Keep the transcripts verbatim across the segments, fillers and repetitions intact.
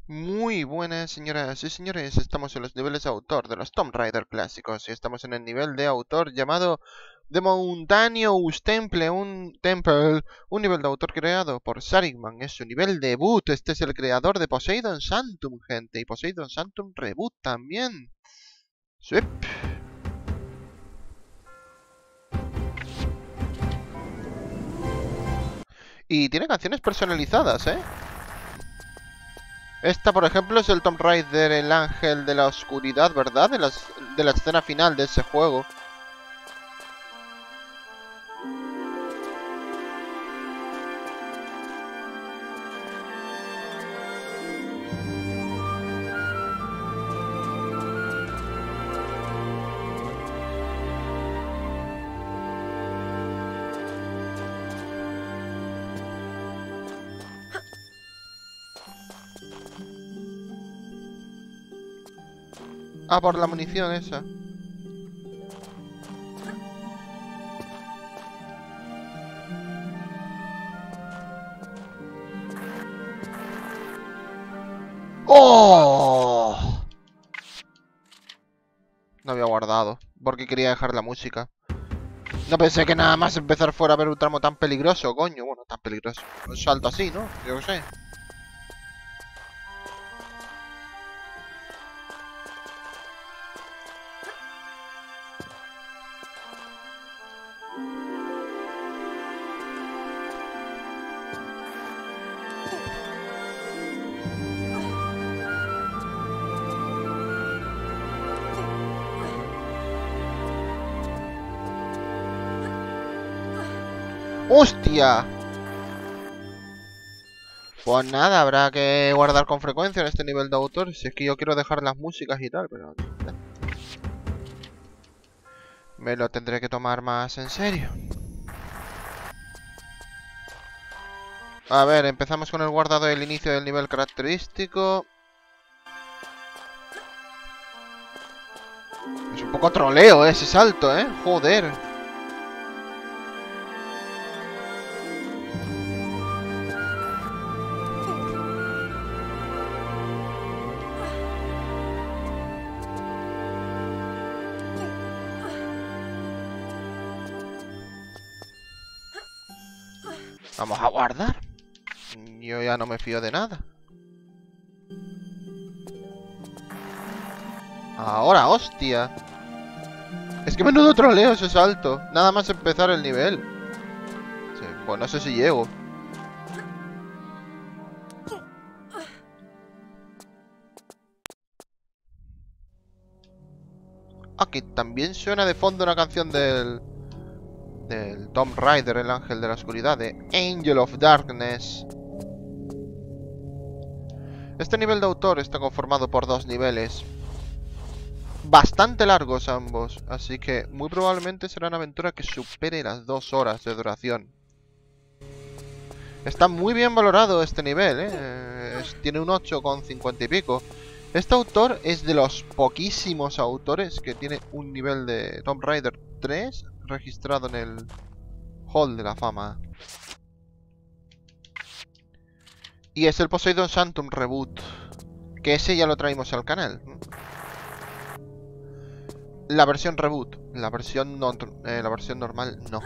Muy buenas, señoras y señores, estamos en los niveles de autor de los Tomb Raider clásicos y estamos en el nivel de autor llamado The Mountainous Temple, un temple, un nivel de autor creado por Saringman, es su nivel debut. Este es el creador de Poseidon Sanctum, gente, y Poseidon Sanctum Reboot también. Sí. Y tiene canciones personalizadas, ¿eh? Esta, por ejemplo, es el Tomb Raider, el ángel de la oscuridad, ¿verdad? De, las, de la escena final de ese juego. Ah, por la munición esa. ¡Oh! No había guardado, porque quería dejar la música. No pensé que nada más empezar fuera a ver un tramo tan peligroso, coño. Bueno, tan peligroso. Un salto así, ¿no? Yo qué sé. ¡Hostia! Pues nada, habrá que guardar con frecuencia en este nivel de autor. Si es que yo quiero dejar las músicas y tal, pero... me lo tendré que tomar más en serio. A ver, empezamos con el guardado del inicio del nivel característico. Es un poco troleo, ¿eh? Ese salto, ¿eh? Joder. Vamos a guardar. Yo ya no me fío de nada. Ahora, hostia. Es que menudo troleo ese salto. Nada más empezar el nivel. Sí, pues no sé si llego. Aquí también suena de fondo una canción del... del Tomb Raider, el ángel de la oscuridad, de Angel of Darkness. Este nivel de autor está conformado por dos niveles. Bastante largos ambos, así que muy probablemente será una aventura que supere las dos horas de duración. Está muy bien valorado este nivel, ¿eh? Es, tiene un ocho coma cincuenta y pico. Este autor es de los poquísimos autores que tiene un nivel de Tomb Raider tres registrado en el Hall de la Fama. Y es el Poseidon Sanctum Reboot, que ese ya lo traímos al canal. La versión Reboot, la versión, no, eh, la versión normal no.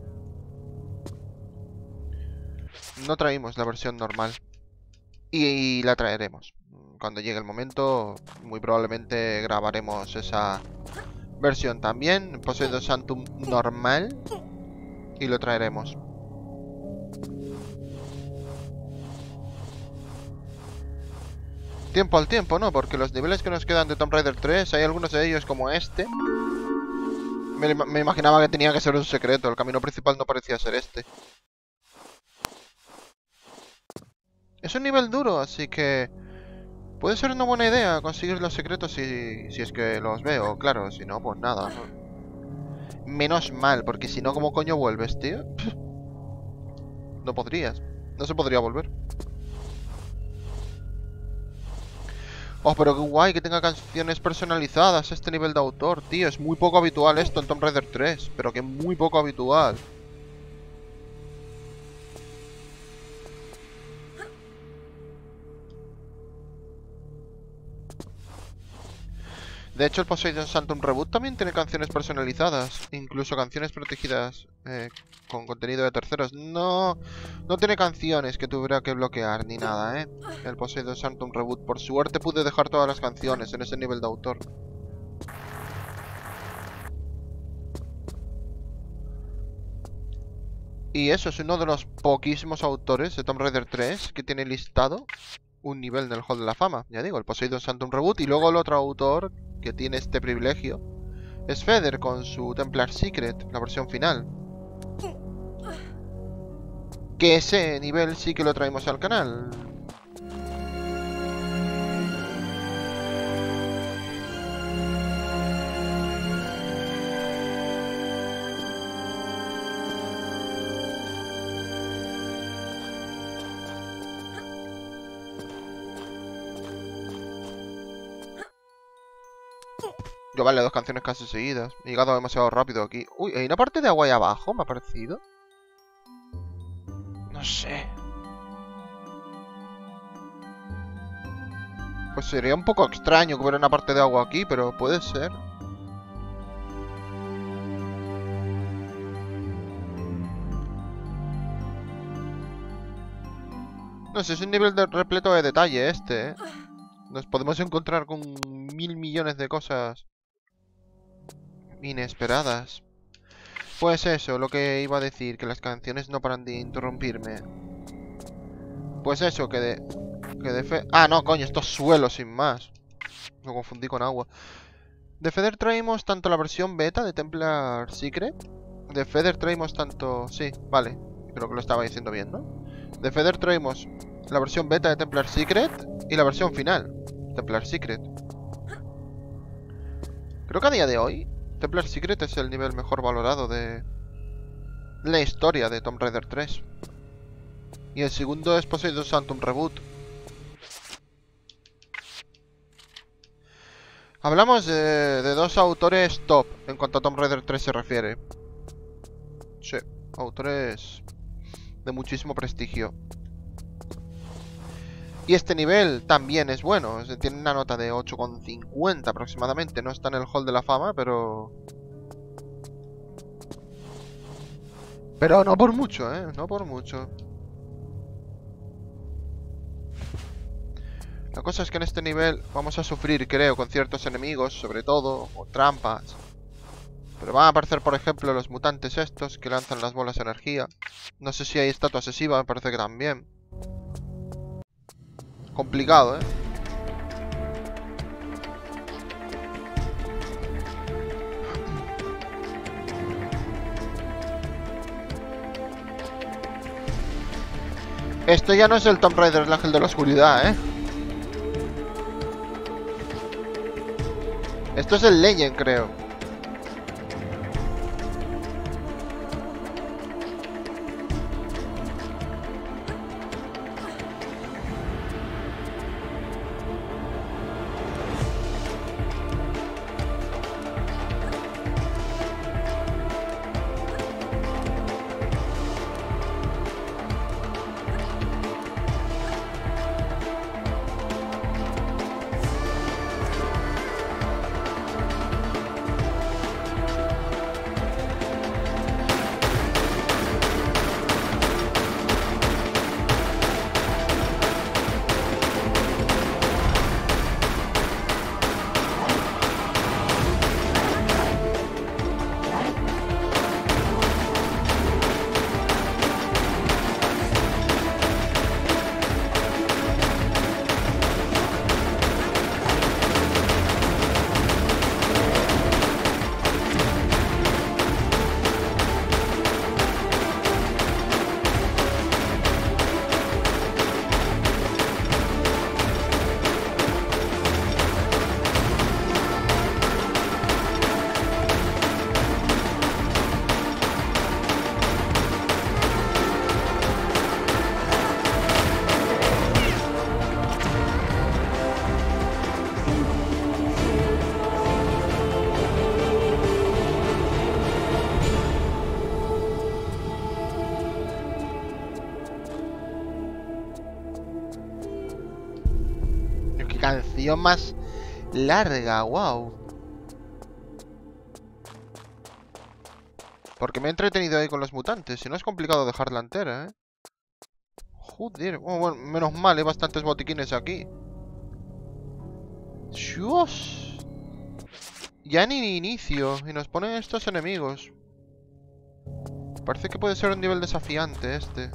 No traímos la versión normal. Y, y la traeremos. Cuando llegue el momento, muy probablemente grabaremos esa versión también. Poseidon Sanctum normal. Y lo traeremos. Tiempo al tiempo, ¿no? Porque los niveles que nos quedan de Tomb Raider tres, hay algunos de ellos como este. Me, me imaginaba que tenía que ser un secreto. El camino principal no parecía ser este. Es un nivel duro, así que puede ser una buena idea conseguir los secretos si, si es que los veo, claro. Si no, pues nada, ¿no? Menos mal, porque si no, ¿cómo coño vuelves, tío? No podrías. No se podría volver. Oh, pero qué guay que tenga canciones personalizadas este nivel de autor, tío. Es muy poco habitual esto en Tomb Raider tres, pero que muy poco habitual. De hecho, el Poseidon Sanctum Reboot también tiene canciones personalizadas, incluso canciones protegidas eh, con contenido de terceros. No, no tiene canciones que tuviera que bloquear ni nada, ¿eh? El Poseidon Sanctum Reboot. Por suerte pude dejar todas las canciones en ese nivel de autor. Y eso es uno de los poquísimos autores de Tomb Raider tres que tiene listado un nivel en el Hall de la Fama. Ya digo, el Poseidon Sanctum Reboot. Y luego el otro autor que tiene este privilegio es Feder con su Templar Secret, la versión final. Que ese nivel sí que lo traemos al canal. Yo vale, dos canciones casi seguidas. He llegado demasiado rápido aquí. Uy, ¿hay una parte de agua ahí abajo? Me ha parecido. No sé. Pues sería un poco extraño que hubiera una parte de agua aquí, pero puede ser. No sé, es un nivel de repleto de detalle este, ¿eh? Nos podemos encontrar con mil millones de cosas inesperadas. Pues eso, lo que iba a decir, que las canciones no paran de interrumpirme. Pues eso, que de... Que de fe... Ah, no, coño, esto es suelo sin más. Lo confundí con agua. De Feder traímos tanto la versión beta de Templar Secret. De Feder traímos tanto... Sí, vale. Creo que lo estaba diciendo bien, ¿no? De Feder traímos la versión beta de Templar Secret y la versión final. Templar Secret. Creo que a día de hoy Templar Secret es el nivel mejor valorado de la historia de Tomb Raider tres. Y el segundo es Poseidon Sanctum Reboot. Hablamos de, de dos autores top en cuanto a Tomb Raider tres se refiere. Sí, autores de muchísimo prestigio. Y este nivel también es bueno. Tiene una nota de ocho coma cincuenta aproximadamente. No está en el Hall de la Fama, pero... Pero no por mucho, ¿eh? No por mucho. La cosa es que en este nivel vamos a sufrir, creo, con ciertos enemigos, sobre todo, o trampas. Pero van a aparecer, por ejemplo, los mutantes estos que lanzan las bolas de energía. No sé si hay estatua excesiva, me parece que también. Complicado, ¿eh? Esto ya no es el Tomb Raider, el ángel de la oscuridad, ¿eh? Esto es el Legend, creo. Canción más larga, wow. Porque me he entretenido ahí con los mutantes. Si no es complicado dejarla entera, ¿eh? Joder. Oh, bueno, menos mal, hay bastantes botiquines aquí. ¡Dios! Ya ni inicio. Y nos ponen estos enemigos. Parece que puede ser un nivel desafiante este.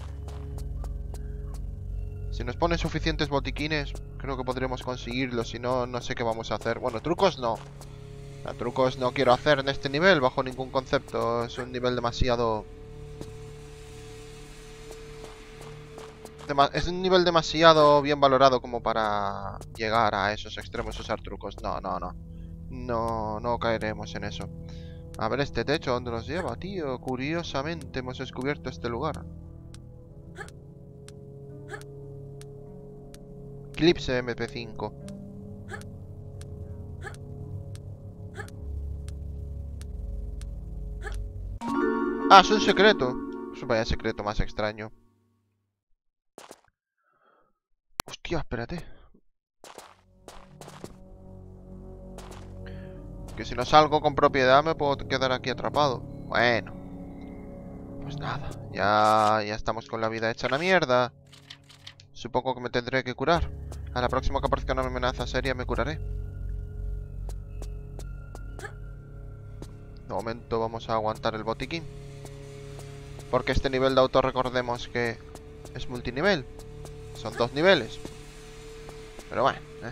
Si nos ponen suficientes botiquines, creo que podremos conseguirlo. Si no, no sé qué vamos a hacer. Bueno, trucos no. A trucos no quiero hacer en este nivel bajo ningún concepto. Es un nivel demasiado... Dema es un nivel demasiado bien valorado como para llegar a esos extremos, usar trucos. No, no, no. No, no caeremos en eso. A ver este techo, ¿dónde nos lleva, tío? Curiosamente hemos descubierto este lugar. Eclipse M P cinco. Ah, es un secreto. Es un vaya secreto más extraño. Hostia, espérate. Que si no salgo con propiedad me puedo quedar aquí atrapado. Bueno. Pues nada. Ya, ya estamos con la vida hecha una mierda. Supongo que me tendré que curar. A la próxima que aparezca una amenaza seria me curaré. De momento vamos a aguantar el botiquín. Porque este nivel de auto, recordemos que es multinivel. Son dos niveles. Pero bueno, eh.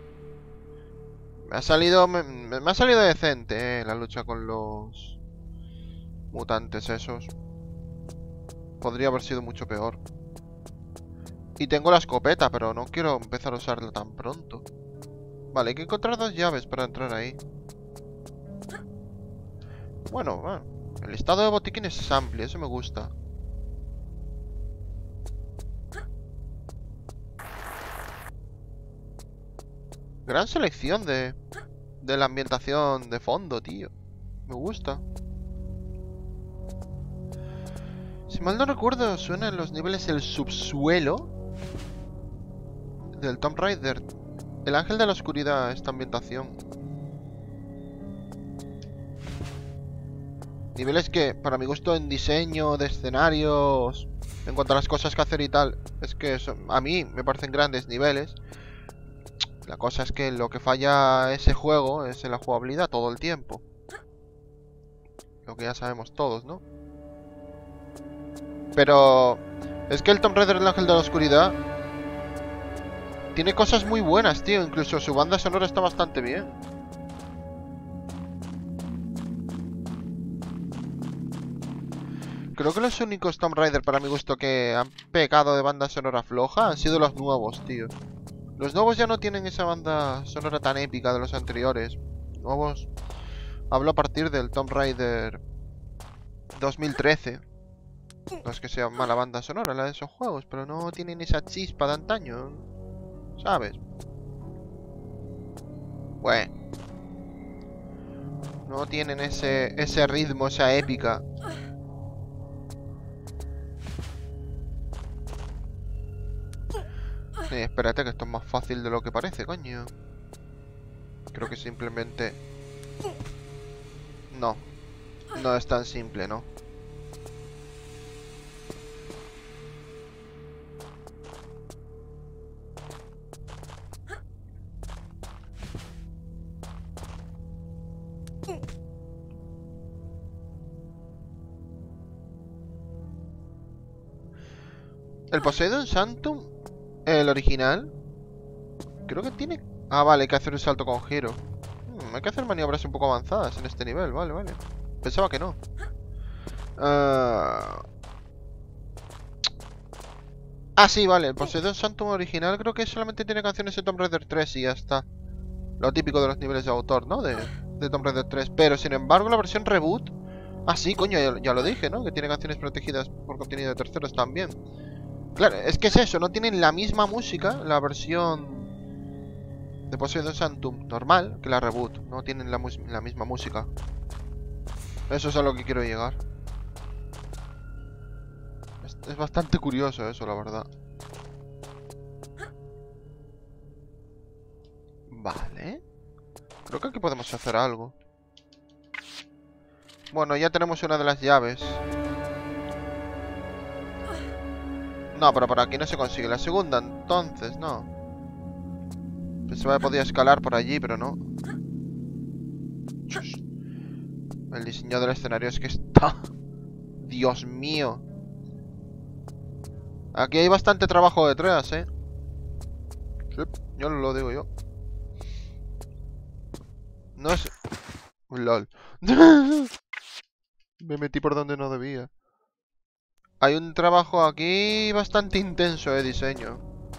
Me ha salido me, me ha salido decente, eh, la lucha con los mutantes esos. Podría haber sido mucho peor. Y tengo la escopeta, pero no quiero empezar a usarla tan pronto. Vale, hay que encontrar dos llaves para entrar ahí. Bueno, bueno. El listado de botiquines es amplio, eso me gusta. Gran selección de, de la ambientación de fondo, tío. Me gusta. Si mal no recuerdo, suena en los niveles el subsuelo del Tomb Raider. El ángel de la oscuridad, esta ambientación. Niveles que, para mi gusto, en diseño de escenarios, en cuanto a las cosas que hacer y tal, es que son, a mí me parecen grandes niveles. La cosa es que lo que falla ese juego es en la jugabilidad todo el tiempo. Lo que ya sabemos todos, ¿no? Pero es que el Tomb Raider, el ángel de la oscuridad, tiene cosas muy buenas, tío. Incluso su banda sonora está bastante bien. Creo que los únicos Tomb Raider, para mi gusto, que han pecado de banda sonora floja han sido los nuevos, tío. Los nuevos ya no tienen esa banda sonora tan épica de los anteriores. Nuevos... Hablo a partir del Tomb Raider dos mil trece. No es que sea mala banda sonora la de esos juegos, pero no tienen esa chispa de antaño, ¿sabes? Bueno. No tienen ese, ese ritmo, esa épica. Sí, espérate, que esto es más fácil de lo que parece, coño. Creo que simplemente... No. No es tan simple, ¿no? El Poseidon Sanctum, el original, creo que tiene... Ah, vale, hay que hacer un salto con giro. Hmm, hay que hacer maniobras un poco avanzadas en este nivel, vale, vale. Pensaba que no. Uh... Ah, sí, vale, el Poseidon Sanctum original creo que solamente tiene canciones de Tomb Raider tres y ya está. Lo típico de los niveles de autor, ¿no? De, de Tomb Raider tres. Pero, sin embargo, la versión reboot... Ah, sí, coño, ya, ya lo dije, ¿no? Que tiene canciones protegidas por contenido de terceros también. Claro, es que es eso, no tienen la misma música, la versión de Poseidon Sanctum normal, que la reboot. No tienen la, la misma música. Eso es a lo que quiero llegar. Es, es bastante curioso eso, la verdad. Vale. Creo que aquí podemos hacer algo. Bueno, ya tenemos una de las llaves. No, pero por aquí no se consigue la segunda, entonces, no. Pensaba que podía escalar por allí, pero no. Chus. El diseño del escenario es que está... Dios mío. Aquí hay bastante trabajo detrás, ¿eh? Sí, yo lo digo yo. No es... LOL. Me metí por donde no debía. Hay un trabajo aquí bastante intenso de diseño.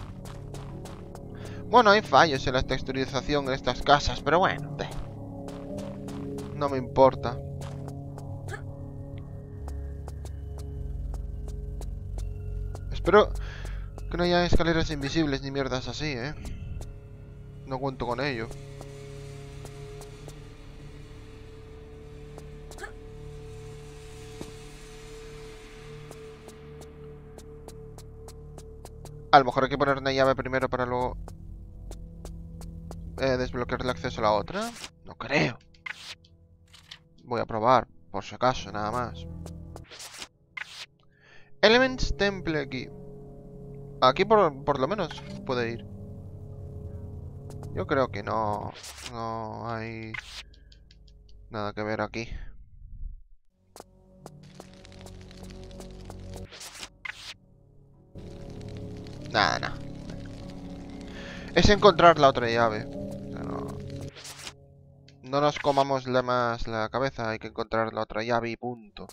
Bueno, hay fallos en la texturización en estas casas, pero bueno, te. No me importa. Espero que no haya escaleras invisibles ni mierdas así, ¿eh? No cuento con ello. A lo mejor hay que poner una llave primero para luego... Eh, desbloquear el acceso a la otra. No creo. Voy a probar, por si acaso, nada más. Elements Temple Key. Aquí por, por lo menos puede ir. Yo creo que no... No hay... Nada que ver aquí. Nada, nada. Es encontrar la otra llave. O sea, no... no nos comamos la más la cabeza. Hay que encontrar la otra llave y punto.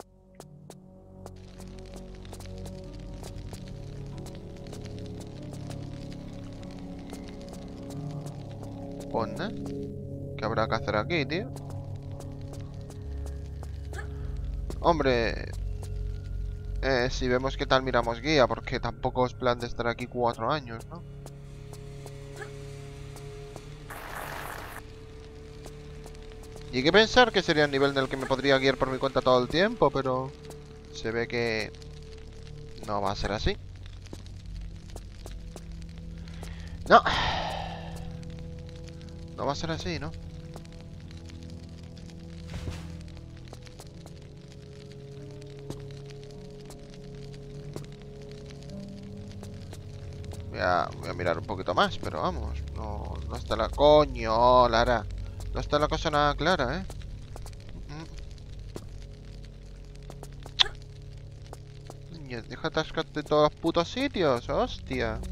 ¿Onda? ¿Qué habrá que hacer aquí, tío? Hombre... Eh, si vemos qué tal miramos guía, porque tampoco es plan de estar aquí cuatro años, ¿no? Y hay que pensar que sería el nivel en el que me podría guiar por mi cuenta todo el tiempo, pero... Se ve que... No va a ser así. No. No va a ser así, ¿no? Voy a, voy a mirar un poquito más, pero vamos. No, no está la... Coño, Lara. No está la cosa nada clara, ¿eh? Niño, deja atascarte de todos los putos sitios, hostia.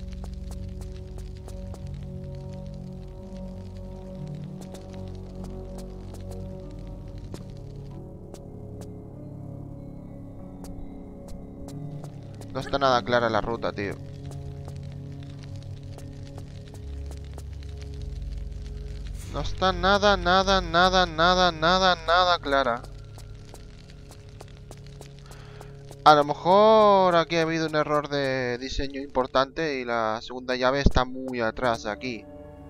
No está nada clara la ruta, tío. No está nada, nada, nada, nada, nada, nada clara. A lo mejor aquí ha habido un error de diseño importante y la segunda llave está muy atrás de aquí.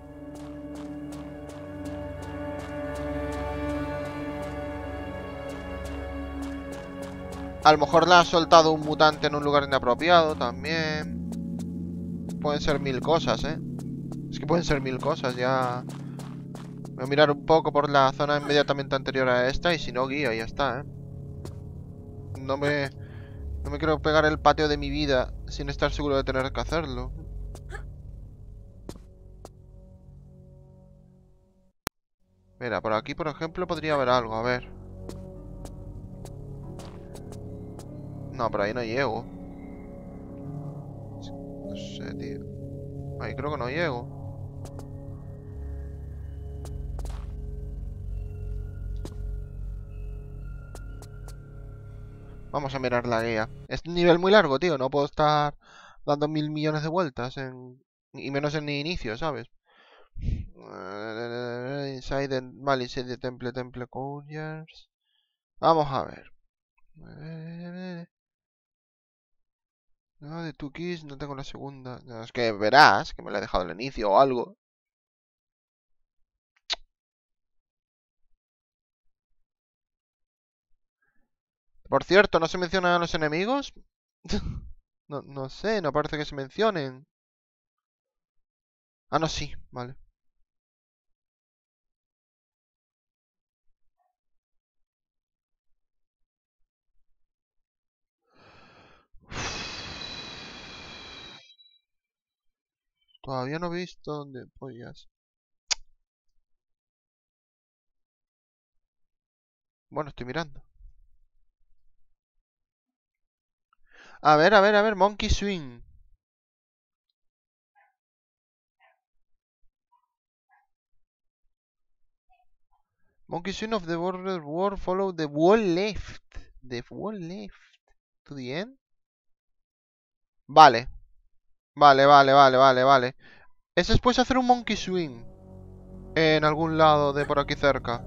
A lo mejor la ha soltado un mutante en un lugar inapropiado también. Pueden ser mil cosas, ¿eh? Es que pueden ser mil cosas, ya... Voy a mirar un poco por la zona inmediatamente anterior a esta y si no, guía, ya está, ¿eh? No me... No me quiero pegar el patio de mi vida sin estar seguro de tener que hacerlo. Mira, por aquí, por ejemplo, podría haber algo, a ver. No, por ahí no llego. No sé, tío. Ahí creo que no llego. Vamos a mirar la guía. Es un nivel muy largo, tío. No puedo estar dando mil millones de vueltas en... Y menos en el inicio, ¿sabes? Inside the... Vale, inside the temple, temple courtyards. Vamos a ver. No, de two keys no tengo la segunda. No, es que verás que me la he dejado al inicio o algo. Por cierto, ¿no se mencionan a los enemigos? No, no sé, no parece que se mencionen. Ah, no, sí, vale. Todavía no he visto dónde pollas. Bueno, estoy mirando. A ver, a ver, a ver, Monkey Swing. Monkey Swing of the border world, follow the wall left. The wall left. To the end. Vale. Vale, vale, vale, vale, vale. Es después hacer un Monkey Swing. En algún lado de por aquí cerca.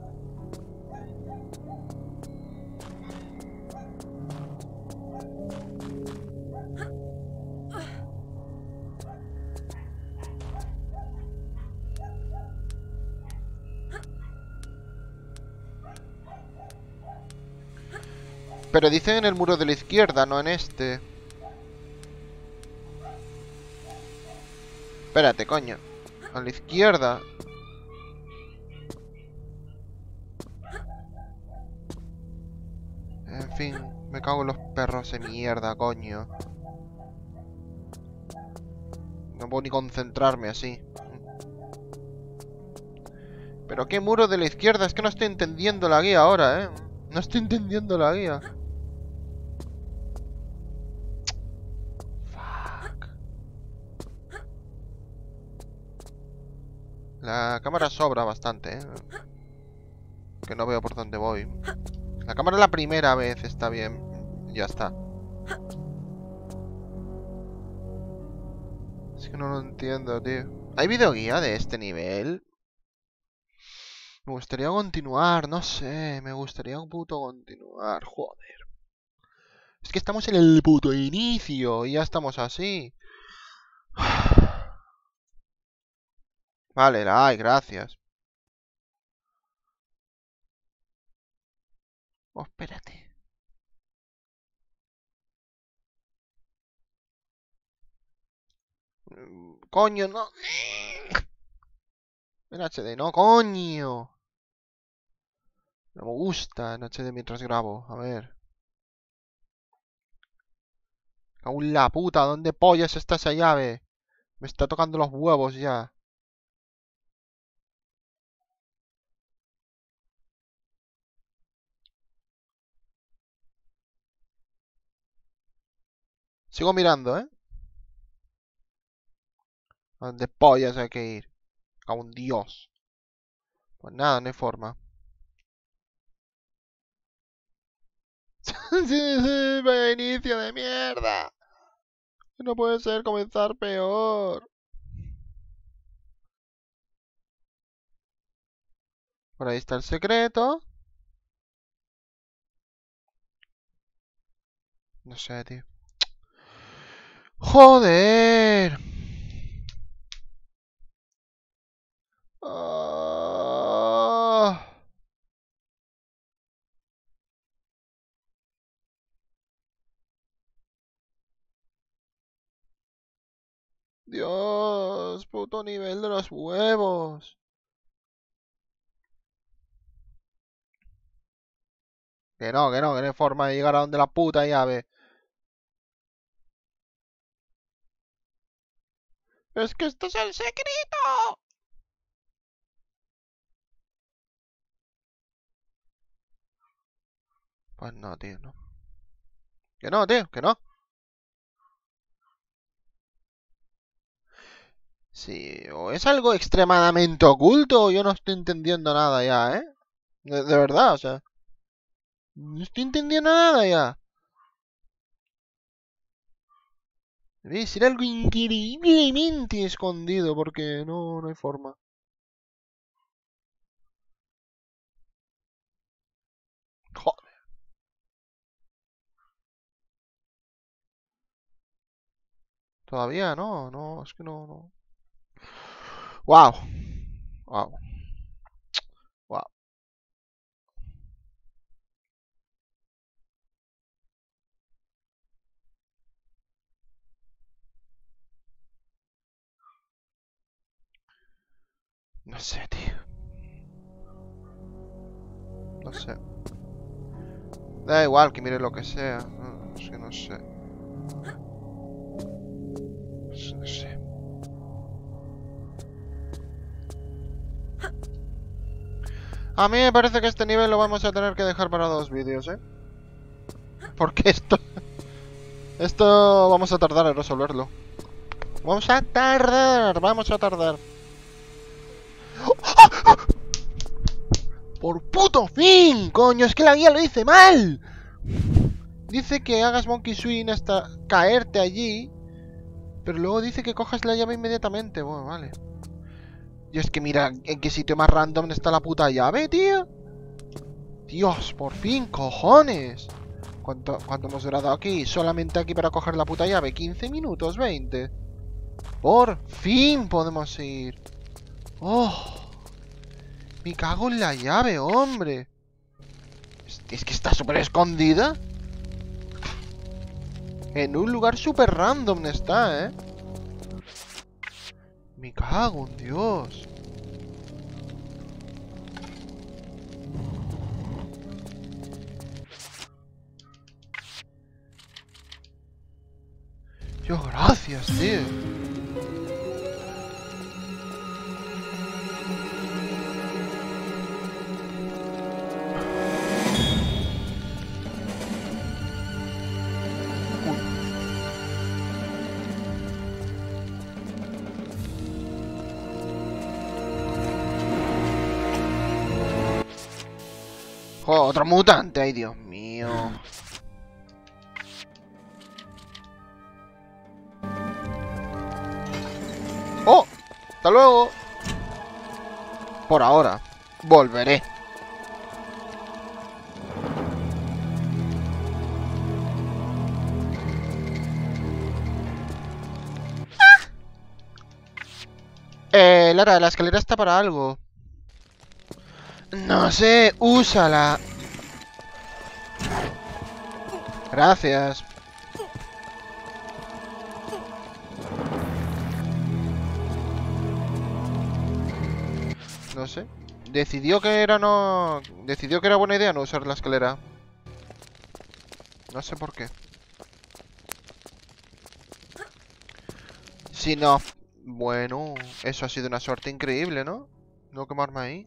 Pero dicen en el muro de la izquierda, no en este. Espérate, coño. A la izquierda. En fin, me cago en los perros de mierda, coño. No puedo ni concentrarme así. Pero qué muro de la izquierda, es que no estoy entendiendo la guía ahora, ¿eh? No estoy entendiendo la guía. Fuck. La cámara sobra bastante, ¿eh? Que no veo por dónde voy. La cámara la primera vez está bien. Ya está. Es que no lo entiendo, tío. ¿Hay videoguía de este nivel? Me gustaría continuar, no sé. Me gustaría un puto continuar. Joder. Es que estamos en el puto inicio y ya estamos así. Vale, la hay, gracias. Oh, espérate. Coño, no. En H D, no, coño. No me gusta en H D mientras grabo. A ver. Aún la puta, ¿dónde pollas está esa llave? Me está tocando los huevos ya. Sigo mirando, ¿eh? ¿A dónde pollas hay que ir? A un dios. Pues nada, no hay forma. Sí, sí, vaya inicio de mierda. No puede ser comenzar peor. Por ahí está el secreto. No sé, tío. Joder. Ah. Dios, puto nivel de los huevos. Que no, que no, que no hay forma de llegar a donde la puta llave. Es que esto es el secreto. Pues no, tío, no. Que no, tío, que no. Sí, o es algo extremadamente oculto o yo no estoy entendiendo nada ya, ¿eh? De, de verdad, o sea. No estoy entendiendo nada ya. Debe ser algo increíblemente escondido porque no, no hay forma. Joder. Todavía no, no, es que no, no. Wow. Wow. Wow. No sé, tío. No sé. Da igual que mire lo que sea. No, es que no sé. No sé. A mí me parece que este nivel lo vamos a tener que dejar para dos vídeos, ¿eh? Porque esto... Esto vamos a tardar en resolverlo. Vamos a tardar, vamos a tardar. ¡Por puto fin! ¡Coño! Es que la guía lo dice mal. Dice que hagas monkey swing hasta caerte allí. Pero luego dice que cojas la llave inmediatamente. Bueno, vale. Y es que mira en qué sitio más random está la puta llave, tío. Dios, por fin, cojones. ¿Cuánto, cuánto hemos durado aquí? Solamente aquí para coger la puta llave. quince minutos, veinte. Por fin podemos ir. Oh. Me cago en la llave, hombre. Es, es que está súper escondida. En un lugar súper random está, ¿eh? Me cago en Dios. Dios, gracias, tío. Oh, otro mutante, ay Dios mío. ¡Oh! ¡Hasta luego! Por ahora. Volveré. ¡Ah! Eh, Lara, la escalera está para algo. No sé, úsala. Gracias. No sé. Decidió que era no... Decidió que era buena idea no usar la escalera. No sé por qué. Si no... Bueno, eso ha sido una suerte increíble, ¿no? No quemarme ahí.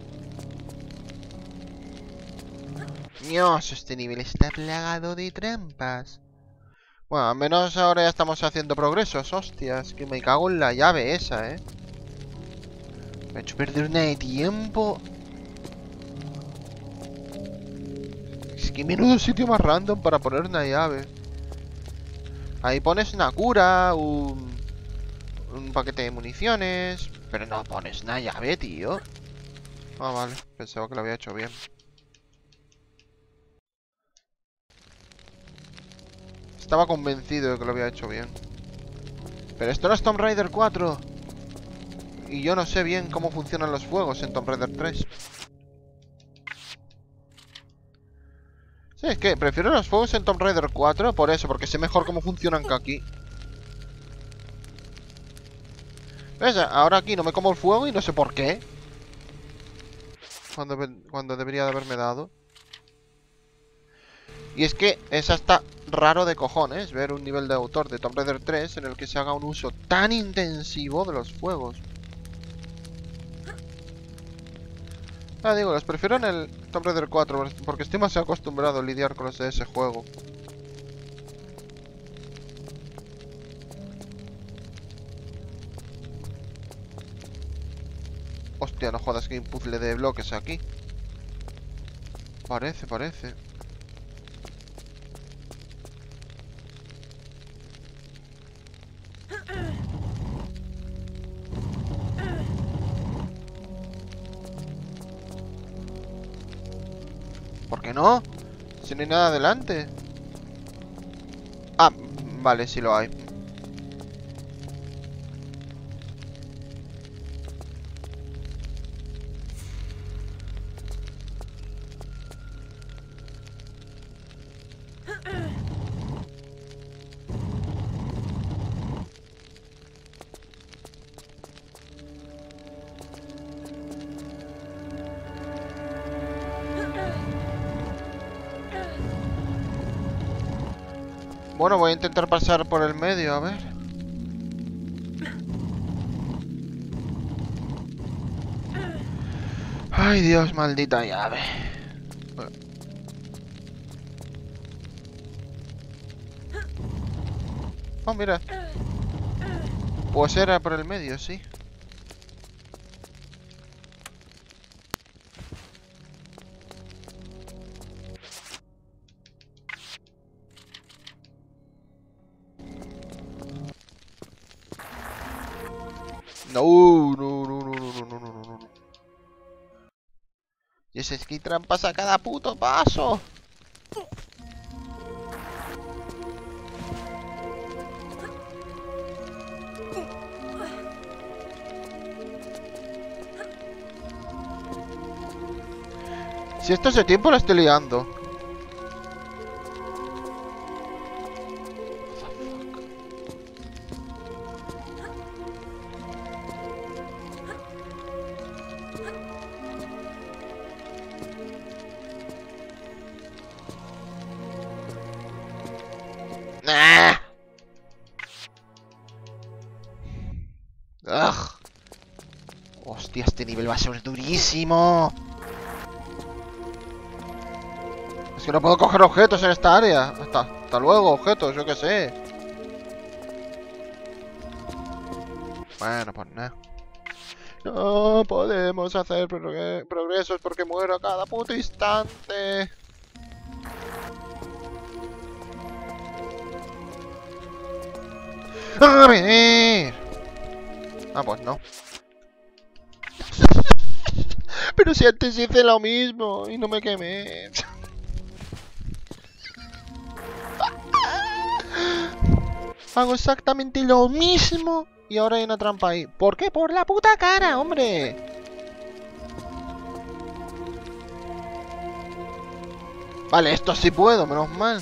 Dios, este nivel está plagado de trampas. Bueno, al menos ahora ya estamos haciendo progresos. Hostias, que me cago en la llave esa, ¿eh? Me ha hecho perder una de tiempo. Es que menudo sitio más random para poner una llave. Ahí pones una cura, un... un paquete de municiones. Pero no pones una llave, tío. Ah, vale. Pensaba que lo había hecho bien. Estaba convencido de que lo había hecho bien. Pero esto no es Tomb Raider cuatro. Y yo no sé bien cómo funcionan los fuegos en Tomb Raider tres. Sí, es que prefiero los fuegos en Tomb Raider cuatro por eso, porque sé mejor cómo funcionan que aquí. ¿Ves? Ahora aquí no me como el fuego y no sé por qué. Cuando, cuando debería de haberme dado. Y es que es hasta raro de cojones ver un nivel de autor de Tomb Raider tres en el que se haga un uso tan intensivo de los fuegos. Ah, digo, los prefiero en el Tomb Raider cuatro porque estoy más acostumbrado a lidiar con los de ese juego. Hostia, no jodas que hay un puzzle de bloques aquí. Parece, parece. ¿Por qué no? Si no hay nada adelante. Ah, vale, sí lo hay. Bueno, voy a intentar pasar por el medio, a ver. Ay, Dios, maldita llave. Oh, mira. Pues era por el medio, sí. No, no, no, no, no, no, no, no, no. Y ese es que hay trampas a cada puto paso. Si esto hace tiempo la estoy liando. Nah. Ugh. Hostia, este nivel va a ser durísimo. Es que no puedo coger objetos en esta área. Hasta, hasta luego, objetos, yo qué sé. Bueno, pues nada. No podemos hacer progre- progresos porque muero a cada puto instante. A ver. Ah, pues no. Pero si antes hice lo mismo y no me quemé. Hago exactamente lo mismo y ahora hay una trampa ahí. ¿Por qué? Por la puta cara, hombre. Vale, esto sí puedo, menos mal.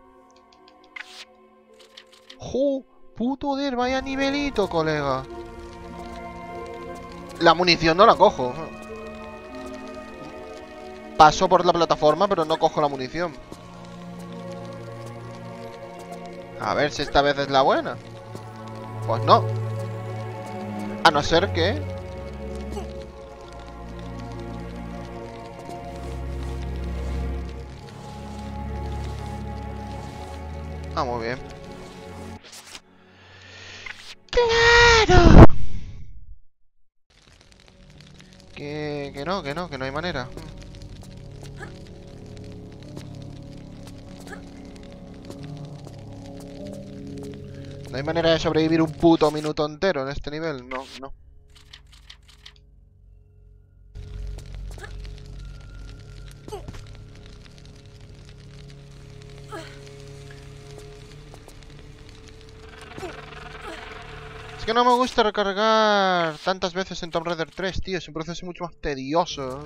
¡Jo! Puto der, vaya nivelito, colega. La munición no la cojo. Paso por la plataforma, pero no cojo la munición. A ver si esta vez es la buena. Pues no. A no ser que... Ah, muy bien. ¡Claro! Que, que no, que no, que no hay manera. No hay manera de sobrevivir un puto minuto entero en este nivel. No, no. Es que no me gusta recargar tantas veces en Tomb Raider tres, tío. Es un proceso mucho más tedioso.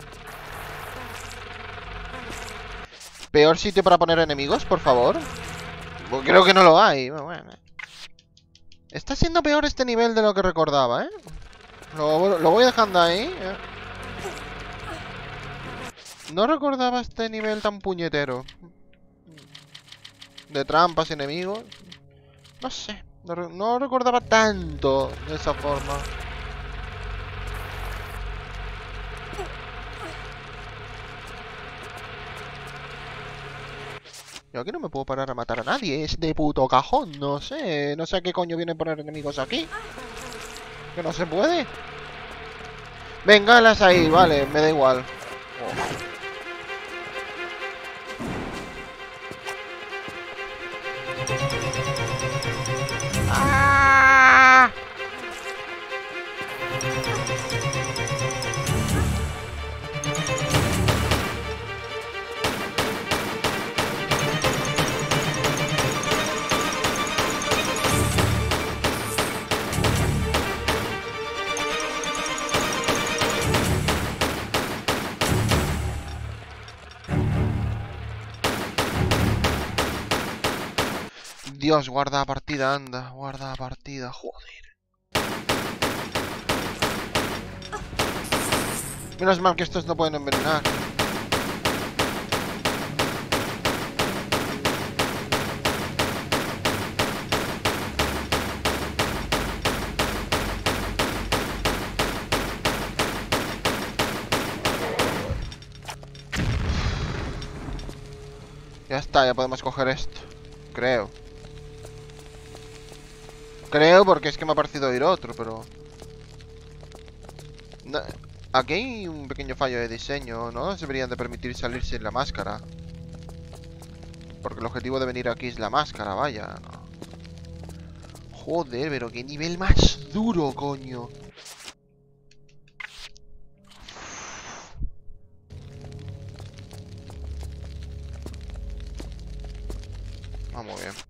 ¿Peor sitio para poner enemigos, por favor? Pues creo que no lo hay. Bueno. Está siendo peor este nivel de lo que recordaba, ¿eh? Lo, lo voy dejando ahí. ¿eh? No recordaba este nivel tan puñetero. De trampas y enemigos. No sé. No, no recordaba tanto de esa forma. Yo aquí no me puedo parar a matar a nadie. Es de puto cajón. No sé. No sé a qué coño vienen a poner enemigos aquí. Que no se puede. Bengalas ahí. Vale, me da igual. Oh. ¡Ah! Dios, guarda la partida, anda. Guarda la partida, joder. Menos mal que estos no pueden envenenar. Ya está, ya podemos coger esto. Creo. Creo porque es que me ha parecido ir otro, pero... No, aquí hay un pequeño fallo de diseño, ¿no? Se deberían de permitir salir sin la máscara. Porque el objetivo de venir aquí es la máscara, vaya, ¿no? Joder, pero qué nivel más duro, coño. Vamos bien.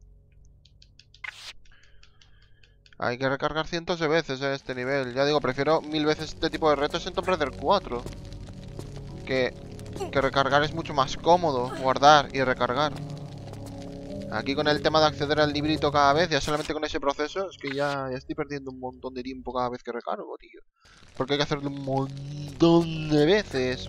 Hay que recargar cientos de veces en este nivel. Ya digo, prefiero mil veces este tipo de retos en Tomb Raider cuatro. Que, que recargar es mucho más cómodo. Guardar y recargar. Aquí con el tema de acceder al librito cada vez, ya solamente con ese proceso, es que ya, ya estoy perdiendo un montón de tiempo cada vez que recargo, tío. Porque hay que hacerlo un montón de veces.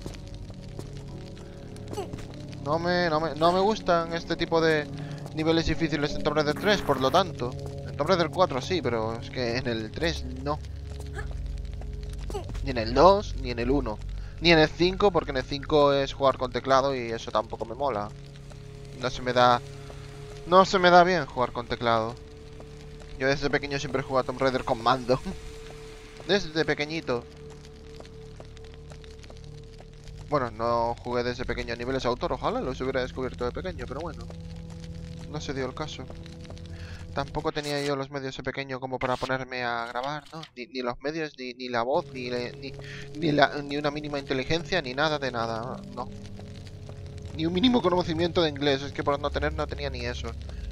No me, no me, no me gustan este tipo de niveles difíciles en Tomb Raider tres, por lo tanto. En Tomb Raider cuatro sí, pero es que en el tres no. Ni en el dos, ni en el uno. Ni en el cinco, porque en el cinco es jugar con teclado y eso tampoco me mola. No se me da... No se me da bien jugar con teclado. Yo desde pequeño siempre he jugado a Tomb Raider con mando. Desde pequeñito. Bueno, no jugué desde pequeño a niveles autor. Ojalá los hubiera descubierto de pequeño, pero bueno. No se dio el caso. Tampoco tenía yo los medios de pequeño como para ponerme a grabar, ¿no? Ni, ni los medios, ni, ni la voz, ni, ni, ni, la, ni una mínima inteligencia, ni nada de nada. No. Ni un mínimo conocimiento de inglés. Es que por no tener no tenía ni eso.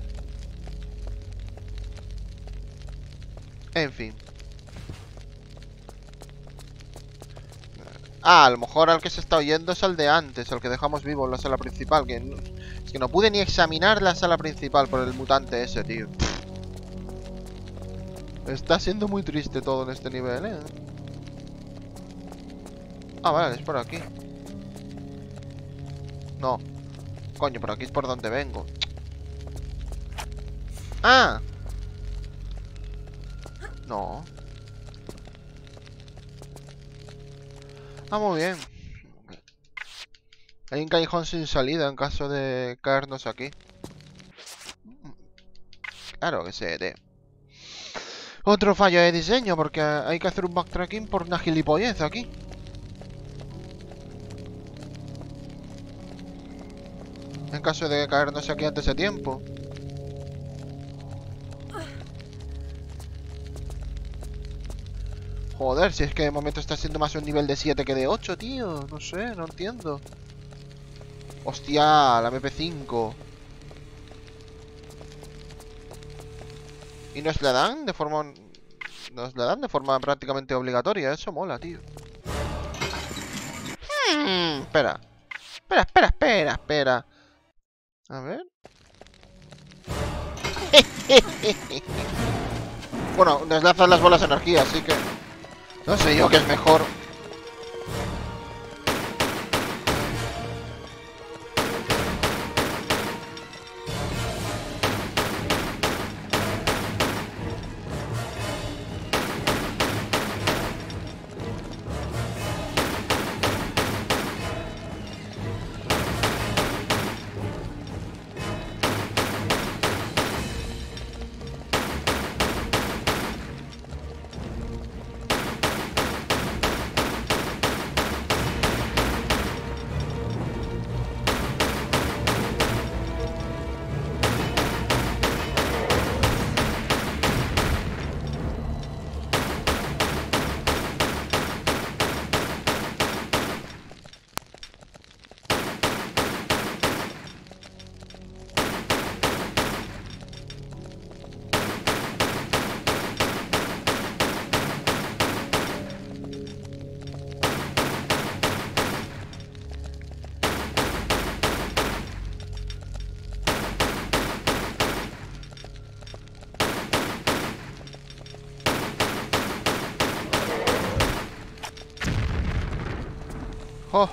En fin. Ah, a lo mejor al que se está oyendo es al de antes, al que dejamos vivo en la sala principal. Que no, es que no pude ni examinar la sala principal por el mutante ese, tío. Está siendo muy triste todo en este nivel, ¿eh? Ah, vale, es por aquí. No. Coño, por aquí es por donde vengo. ¡Ah! No. Ah, muy bien. Hay un callejón sin salida en caso de caernos aquí. Claro que se dé. Otro fallo de diseño, porque hay que hacer un backtracking por una gilipollez aquí. En caso de caernos aquí antes de tiempo. Joder, si es que de momento está siendo más un nivel de siete que de ocho, tío. No sé, no entiendo. Hostia, la M P cinco. Y nos la dan de forma... Nos la dan de forma prácticamente obligatoria. Eso mola, tío. Hmm, espera. Espera, espera, espera, espera. A ver. Bueno, nos lanzan las bolas de energía, así que... No sé yo qué es mejor. Oh.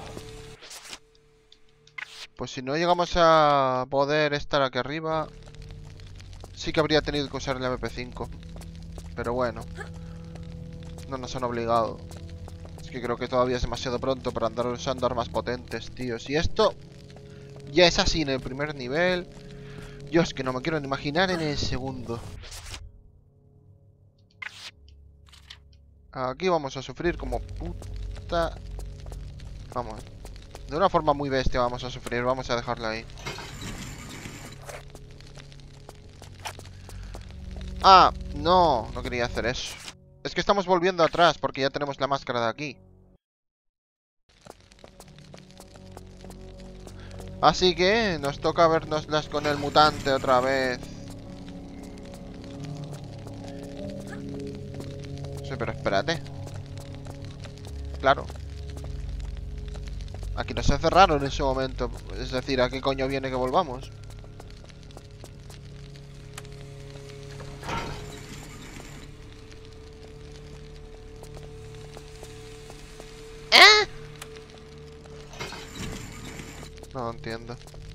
Pues si no llegamos a poder estar aquí arriba, sí que habría tenido que usar el M P cinco. Pero bueno, no nos han obligado. Es que creo que todavía es demasiado pronto para andar usando armas potentes, tío. Si esto Ya es así en el primer nivel. Dios, que no me quiero ni imaginar en el segundo. Aquí vamos a sufrir como puta... Vamos. De una forma muy bestia vamos a sufrir. Vamos a dejarla ahí. Ah, no. No quería hacer eso. Es que estamos volviendo atrás porque ya tenemos la máscara de aquí. Así que nos toca vernoslas con el mutante otra vez. Sí, pero espérate. Claro. Aquí nos hace raro en ese momento. Es decir, ¿a qué coño viene que volvamos? ¿Eh? No entiendo.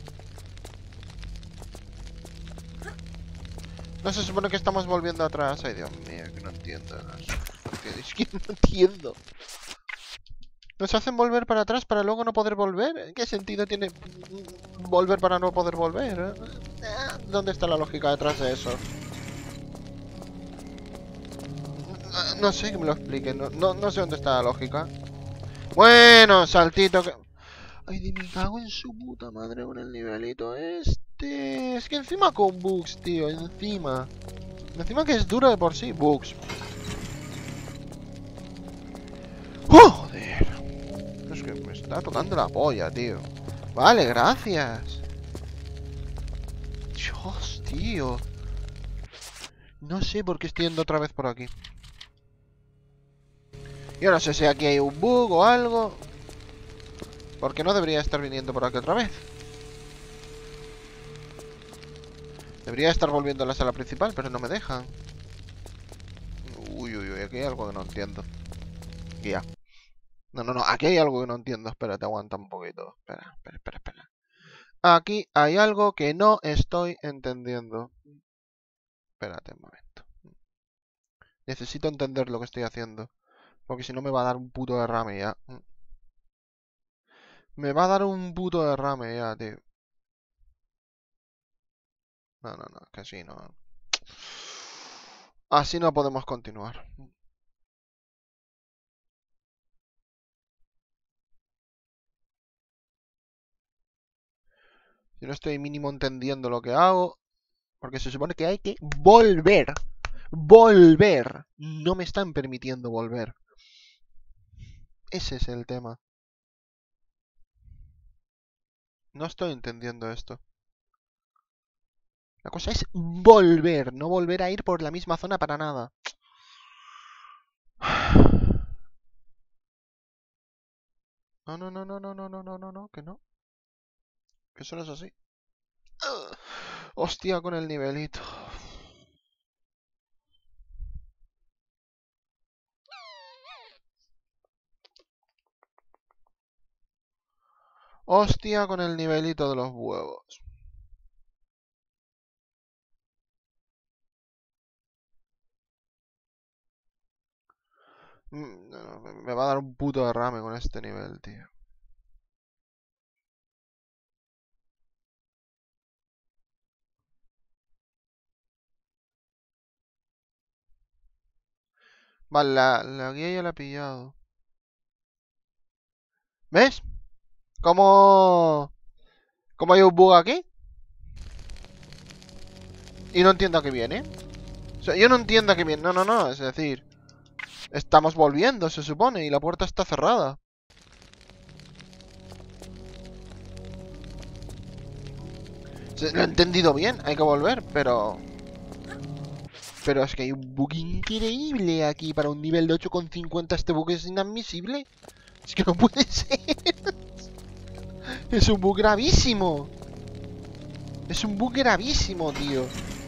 No se supone que estamos volviendo atrás. Ay, Dios mío, que no entiendo. Es que no entiendo. ¿Nos hacen volver para atrás para luego no poder volver? ¿Qué sentido tiene volver para no poder volver? ¿Dónde está la lógica detrás de eso? No sé que me lo expliquen. No, no, no sé dónde está la lógica. Bueno, saltito que... Ay, de me cago en su puta madre con el nivelito este. Es que encima con bugs, tío. Encima. Encima que es duro de por sí. Bugs. Joder. Es que me está tocando la polla, tío. Vale, gracias. Dios, tío. No sé por qué estoy yendo otra vez por aquí. Yo no sé si aquí hay un bug o algo. Porque no debería estar viniendo por aquí otra vez. Debería estar volviendo a la sala principal, pero no me dejan. Uy, uy, uy, aquí hay algo que no entiendo. Guía. No, no, no, aquí hay algo que no entiendo. Espérate, aguanta un poquito. Espera, espera, espera, espera. Aquí hay algo que no estoy entendiendo. Espérate un momento. Necesito entender lo que estoy haciendo. Porque si no me va a dar un puto derrame ya. Me va a dar un puto derrame ya, tío. No, no, no, que así no. Así no podemos continuar. Si no estoy mínimo entendiendo lo que hago. Porque se supone que hay que volver. Volver. No me están permitiendo volver. Ese es el tema. No estoy entendiendo esto. La cosa es volver. No volver a ir por la misma zona para nada. No, no, no, no, no, no, no, no, no, no, que no. Que eso no es así. Uh, hostia, con el nivelito. Hostia, con el nivelito de los huevos. Mm, no, me va a dar un puto derrame con este nivel, tío. Vale, la, la guía ya la he pillado. ¿Ves? ¿Cómo... ¿Cómo hay un bug aquí? Y no entiendo a qué viene. O sea, yo no entiendo a qué viene. No, no, no. Es decir, estamos volviendo, se supone, y la puerta está cerrada. O sea, lo he entendido bien, hay que volver, pero... Pero es que hay un bug increíble aquí. Para un nivel de ocho coma cincuenta este bug es inadmisible. Es que no puede ser. Es un bug gravísimo. Es un bug gravísimo, tío.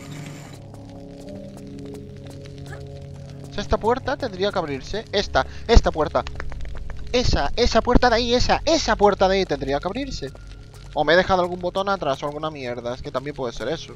O sea, esta puerta tendría que abrirse. Esta, esta puerta. Esa, esa puerta de ahí, esa, esa puerta de ahí tendría que abrirse. O me he dejado algún botón atrás o alguna mierda. Es que también puede ser eso.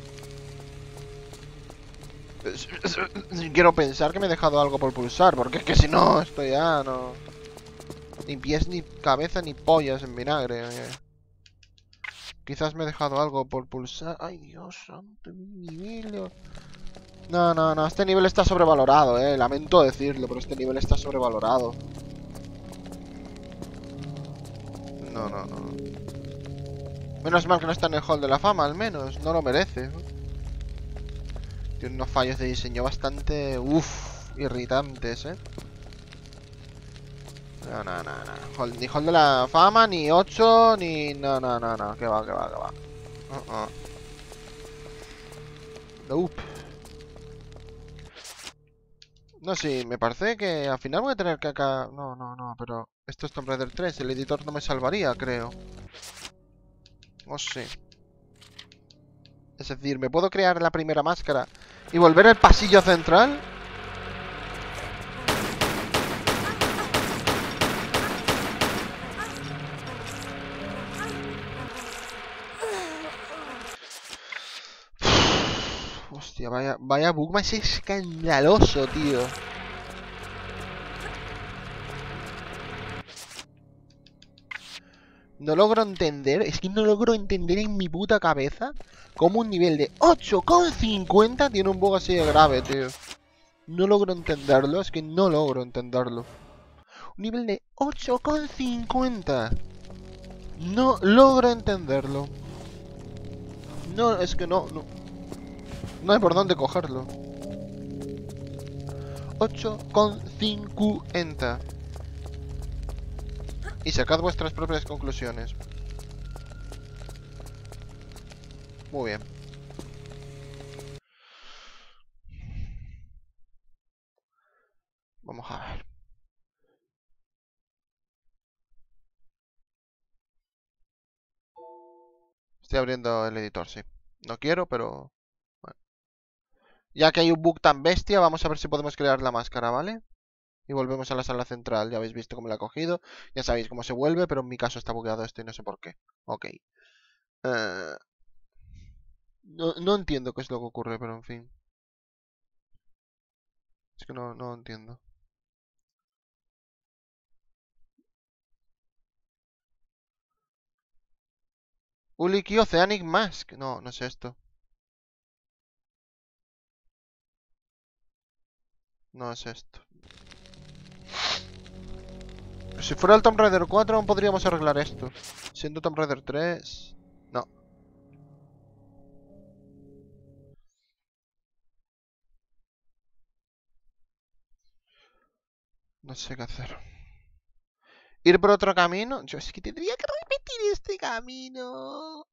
Quiero pensar que me he dejado algo por pulsar. Porque es que si no, esto ya no... Ni pies, ni cabeza, ni pollas en vinagre. Quizás me he dejado algo por pulsar. Ay, Dios santo, mi nivel. No, no, no, este nivel está sobrevalorado, eh. Lamento decirlo, pero este nivel está sobrevalorado. No, no, no. Menos mal que no está en el Hall de la Fama, al menos. No lo merece. Tiene unos fallos de diseño bastante... Uff, irritantes, eh. No, no, no, no. Hall- ni Hall de la Fama, ni ocho, ni... No, no, no, no. Que va, que va, que va. Uh -uh. Nope. No, sí, me parece que al final voy a tener que acá... No, no, no, pero... Esto es Tomb Raider tres, el editor no me salvaría, creo. O sí. Es decir, ¿me puedo crear la primera máscara y volver al pasillo central? Hostia, vaya, vaya bug más escandaloso, tío. No logro entender, es que no logro entender en mi puta cabeza cómo un nivel de ocho coma cincuenta tiene un bug así de grave, tío. No logro entenderlo, es que no logro entenderlo. Un nivel de ocho coma cincuenta. No logro entenderlo. No, es que no, no. No hay por dónde cogerlo. ocho coma cincuenta. Y sacad vuestras propias conclusiones. Muy bien. Vamos a ver. Estoy abriendo el editor, sí. No quiero, pero... Bueno. Ya que hay un bug tan bestia, vamos a ver si podemos crear la máscara, ¿vale? Y volvemos a la sala central. Ya habéis visto cómo la he cogido. Ya sabéis cómo se vuelve, pero en mi caso está bugueado esto y no sé por qué. Ok. Uh... No, no entiendo qué es lo que ocurre, pero en fin. Es que no, no entiendo. Uliki Oceanic Mask. No, no es esto. No es esto. Si fuera el Tomb Raider cuatro aún podríamos arreglar esto. Siendo Tomb Raider tres... No. No sé qué hacer. ¿Ir por otro camino? Yo es que tendría que repetir este camino.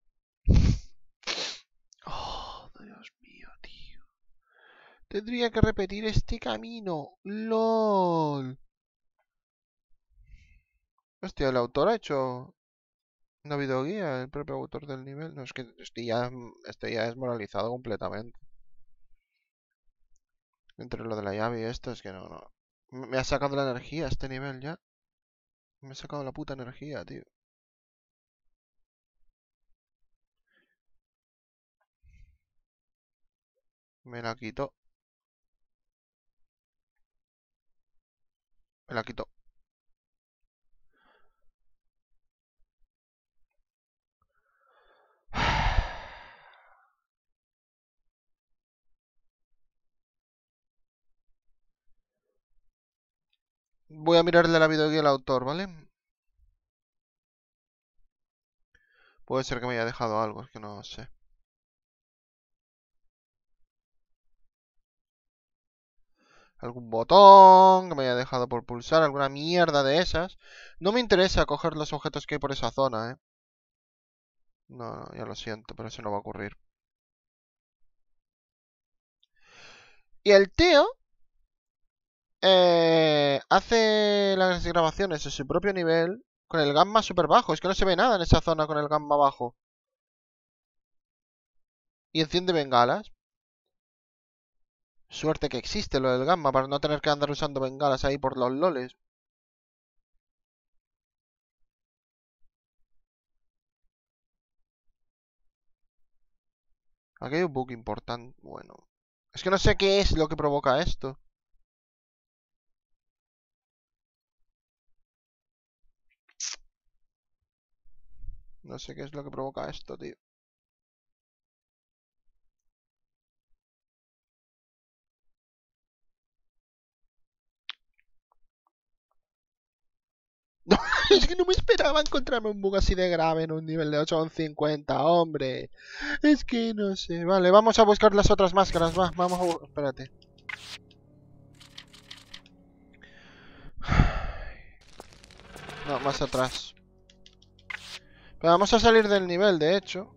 Oh, Dios mío, tío. Tendría que repetir este camino. LOL. Hostia, el autor ha hecho una videoguía, el propio autor del nivel. No, es que estoy ya, estoy ya desmoralizado completamente. Entre lo de la llave y esto, es que no, no. Me ha sacado la energía este nivel ya. Me ha sacado la puta energía, tío. Me la quito. Me la quito. Voy a mirarle la videoguía al autor, ¿vale? Puede ser que me haya dejado algo, es que no sé. Algún botón que me haya dejado por pulsar, alguna mierda de esas. No me interesa coger los objetos que hay por esa zona, ¿eh? No, no, ya lo siento, pero eso no va a ocurrir. Y el tío eh, hace las grabaciones en su propio nivel con el gamma súper bajo. Es que no se ve nada en esa zona con el gamma bajo. Y enciende bengalas. Suerte que existe lo del gamma para no tener que andar usando bengalas ahí por los loles. Aquí hay un bug importante. Bueno. Es que no sé qué es lo que provoca esto. No sé qué es lo que provoca esto, tío. No, es que no me esperaba encontrarme un bug así de grave en un nivel de ocho cincuenta, hombre. Es que no sé. Vale, vamos a buscar las otras máscaras. Va, vamos a... bu- Espérate. No, más atrás. Pero vamos a salir del nivel, de hecho.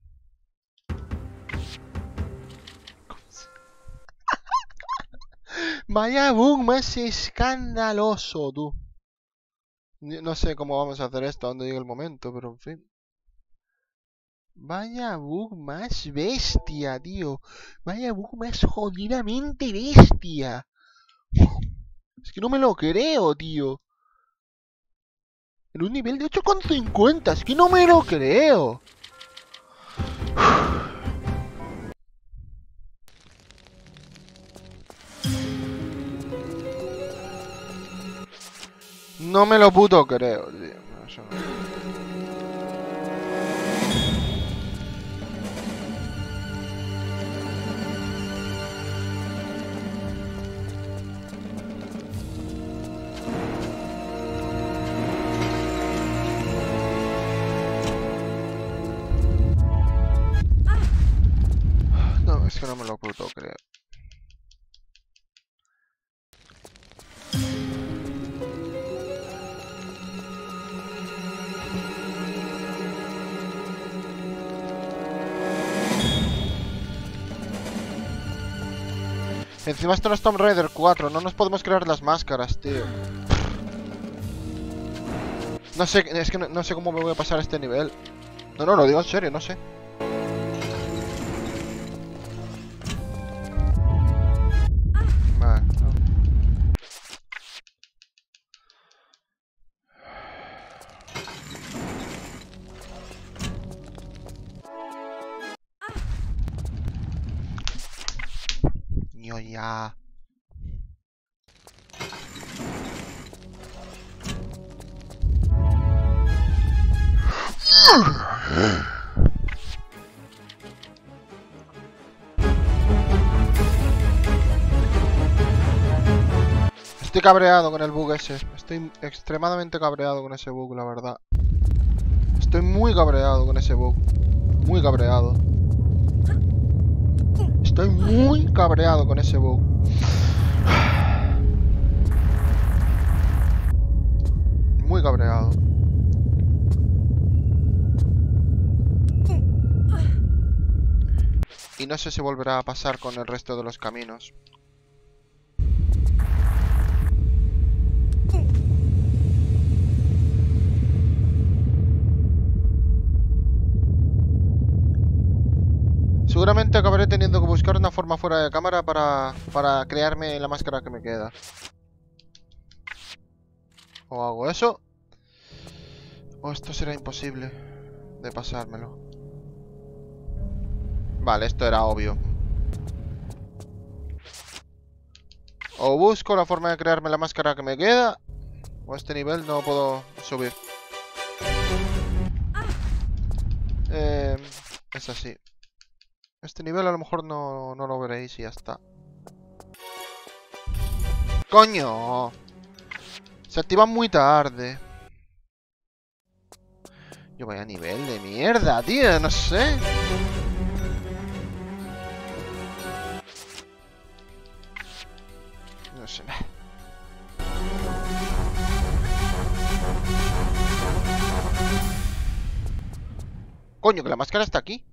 Vaya bug más escandaloso, tú. No sé cómo vamos a hacer esto cuando llegue el momento, pero en fin. Vaya bug más bestia, tío. Vaya bug más jodidamente bestia. Es que no me lo creo, tío. En un nivel de ocho cincuenta. Es que no me lo creo. No me lo puto creo, tío. No, eso no. No, es que no me lo puto creo. Encima esto no es Tomb Raider cuatro, no nos podemos crear las máscaras, tío. No sé, es que no, no sé cómo me voy a pasar a este nivel. No, no, lo digo en serio, no sé. Vale, no. Ño, ya. Estoy cabreado con el bug ese. Estoy extremadamente cabreado con ese bug, la verdad. Estoy muy cabreado con ese bug. Muy cabreado. Estoy muy cabreado con ese bug. Muy cabreado. Y no sé si volverá a pasar con el resto de los caminos. Seguramente acabaré teniendo que buscar una forma fuera de cámara para, para crearme la máscara que me queda. O hago eso, o esto será imposible de pasármelo. Vale, esto era obvio. O busco la forma de crearme la máscara que me queda, o a este nivel no puedo subir. Eh, es así. Este nivel a lo mejor no, no lo veréis y ya está. ¡Coño! Se activa muy tarde. Yo voy a nivel de mierda, tío, no sé. No sé. Coño, que la máscara está aquí.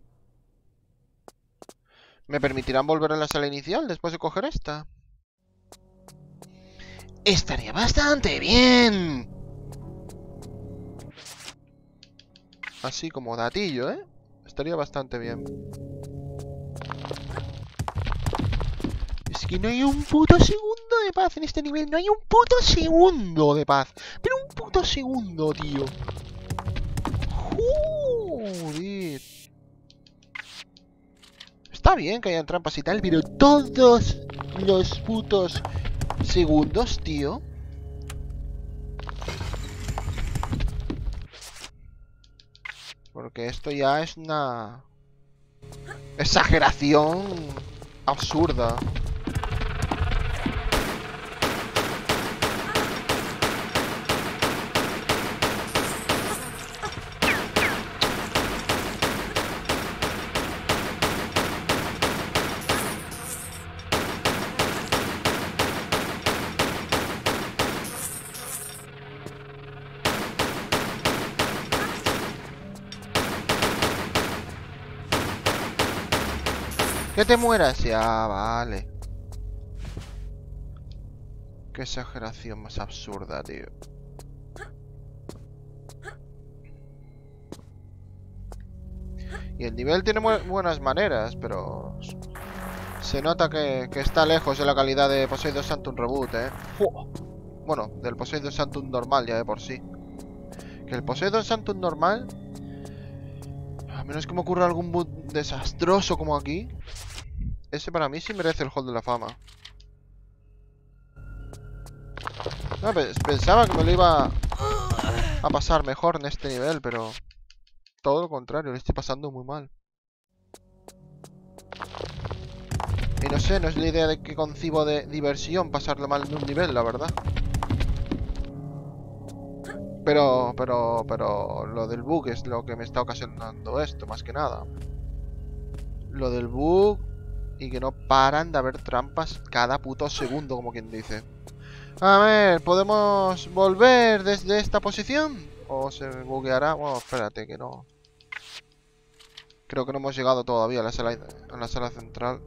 ¿Me permitirán volver a la sala inicial después de coger esta? Estaría bastante bien. Así como datillo, ¿eh? Estaría bastante bien. Es que no hay un puto segundo de paz en este nivel. No hay un puto segundo de paz. Pero un puto segundo, tío. Joder. Está bien que hayan trampas y tal, pero todos los putos segundos, tío. Porque esto ya es una exageración absurda. Que te mueras ya, vale. Qué exageración más absurda, tío. Y el nivel tiene bu buenas maneras, pero se nota que, que está lejos de la calidad de Poseidon Sanctum Reboot, eh. ¡Fua! Bueno, del Poseidon Sanctum normal ya de por sí. Que el Poseidon Sanctum normal, a menos que me ocurra algún boot desastroso como aquí, ese para mí sí merece el Hall de la Fama. No, pensaba que me lo iba a pasar mejor en este nivel, pero todo lo contrario, le estoy pasando muy mal. Y no sé, no es la idea de que concibo de diversión pasarlo mal en un nivel, la verdad. Pero, pero, pero lo del bug es lo que me está ocasionando esto, más que nada. Lo del bug y que no paran de haber trampas cada puto segundo, como quien dice. A ver, ¿podemos volver desde esta posición? ¿O se bugueará? Bueno, espérate, que no. Creo que no hemos llegado todavía a la sala, a la sala central.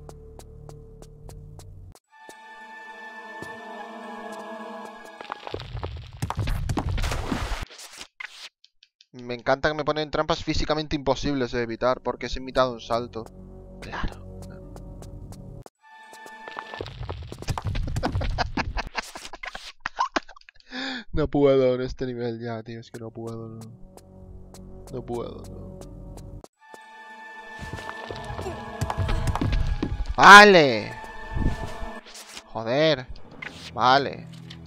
Me encanta que me ponen trampas físicamente imposibles de evitar, porque es imitado un salto. Claro. No puedo en este nivel ya, tío. Es que no puedo, no. No puedo, no. ¡Vale! Joder. Vale.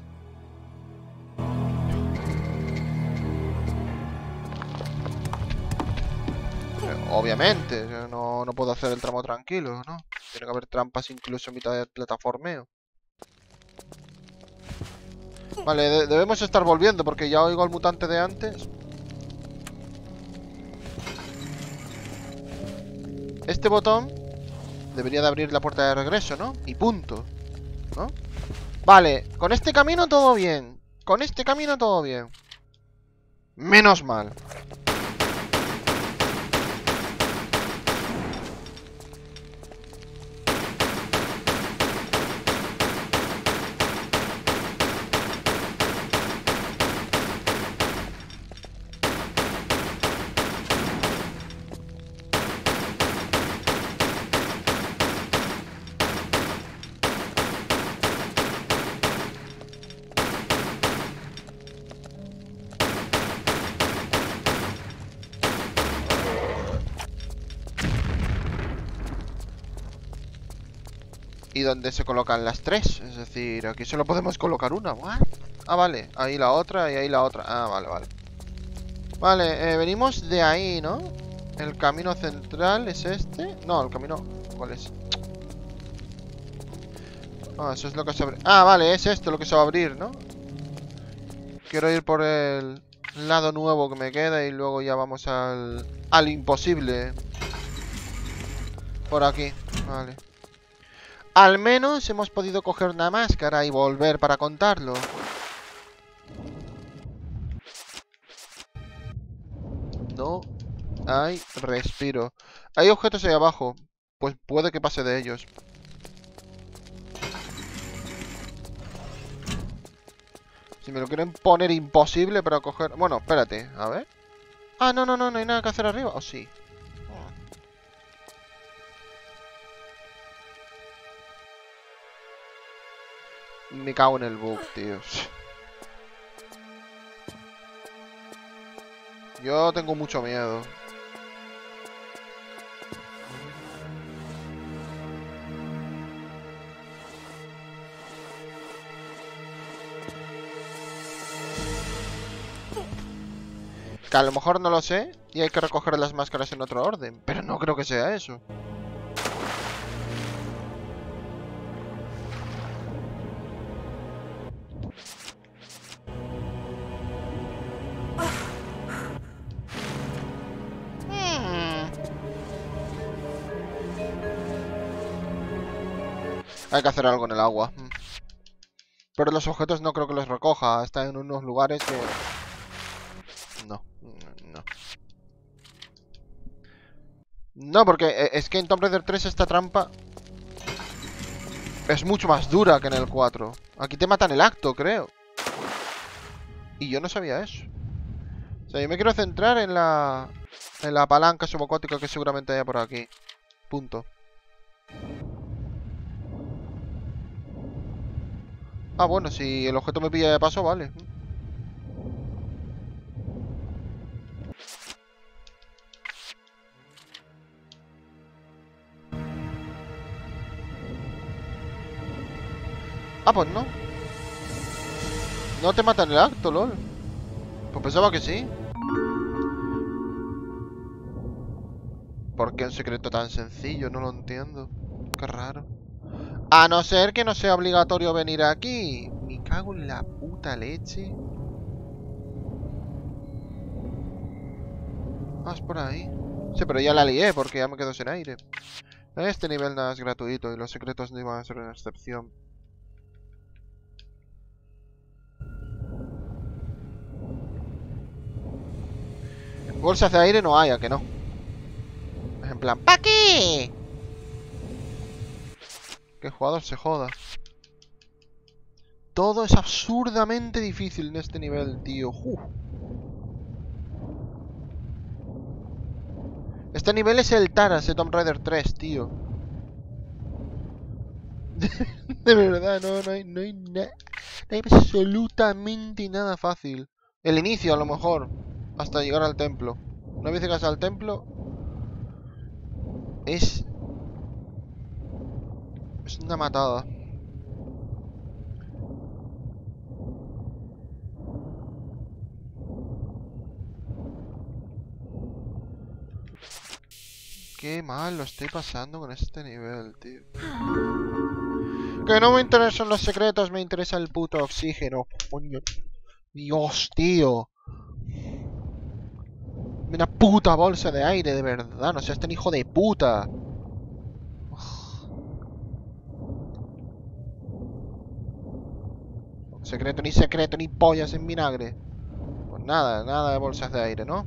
Obviamente, yo no, no puedo hacer el tramo tranquilo, ¿no? Tiene que haber trampas incluso en mitad del plataformeo. Vale, de debemos estar volviendo porque ya oigo al mutante de antes. Este botón debería de abrir la puerta de regreso, ¿no? Y punto, ¿no? Vale, con este camino todo bien. Con este camino todo bien. Menos mal. ¿Y dónde se colocan las tres? Es decir, aquí solo podemos colocar una. ¿What? Ah, vale. Ahí la otra y ahí la otra. Ah, vale, vale. Vale, eh, venimos de ahí, ¿no? El camino central es este. No, el camino... ¿Cuál es? Ah, eso es lo que se abre. Ah, vale, es esto lo que se va a abrir, ¿no? Quiero ir por el lado nuevo que me queda y luego ya vamos al... al imposible. Por aquí. Vale. Al menos hemos podido coger una máscara y volver para contarlo. No hay respiro. Hay objetos ahí abajo. Pues puede que pase de ellos. Si me lo quieren poner imposible para coger... Bueno, espérate, a ver. Ah, no, no, no, no hay nada que hacer arriba. ¿O sí? Me cago en el bug, tío. Yo tengo mucho miedo. Que a lo mejor no lo sé, Y hay que recoger las máscaras en otro orden. Pero no creo que sea eso. Hmm. Hay que hacer algo en el agua. Pero los objetos no creo que los recoja. Están en unos lugares que... No, no. No, porque es que en Tomb Raider tres esta trampa es mucho más dura que en el cuatro. Aquí te matan el acto, creo. Y yo no sabía eso. O sea, yo me quiero centrar en la... En la palanca subacuática que seguramente haya por aquí. Punto. Ah, bueno, si el objeto me pilla de paso, vale. Ah, pues no. No te matan el acto, lol. Pues pensaba que sí. ¿Por qué un secreto tan sencillo? No lo entiendo. Qué raro. A no ser que no sea obligatorio venir aquí. Me cago en la puta leche. Ah, es por ahí. Sí, pero ya la lié porque ya me quedo sin aire. Este nivel nada es gratuito y los secretos no iban a ser una excepción. Bolsas de aire no hay, ¿a que no? Es en plan, ¿pa' qué? Que el jugador se joda. Todo es absurdamente difícil en este nivel, tío. Uf. Este nivel es el Taras de Tomb Raider tres, tío. De verdad, no, no hay, no hay nada. No hay absolutamente nada fácil. El inicio, a lo mejor. Hasta llegar al templo. Una vez llegas al templo... Es... Es una matada. Qué mal lo estoy pasando con este nivel, tío. Que no me interesan los secretos, me interesa el puto oxígeno. Coño. Dios, tío. Una puta bolsa de aire, de verdad. No seas tan hijo de puta. Secreto ni secreto ni pollas en vinagre. Pues nada, nada de bolsas de aire, ¿no?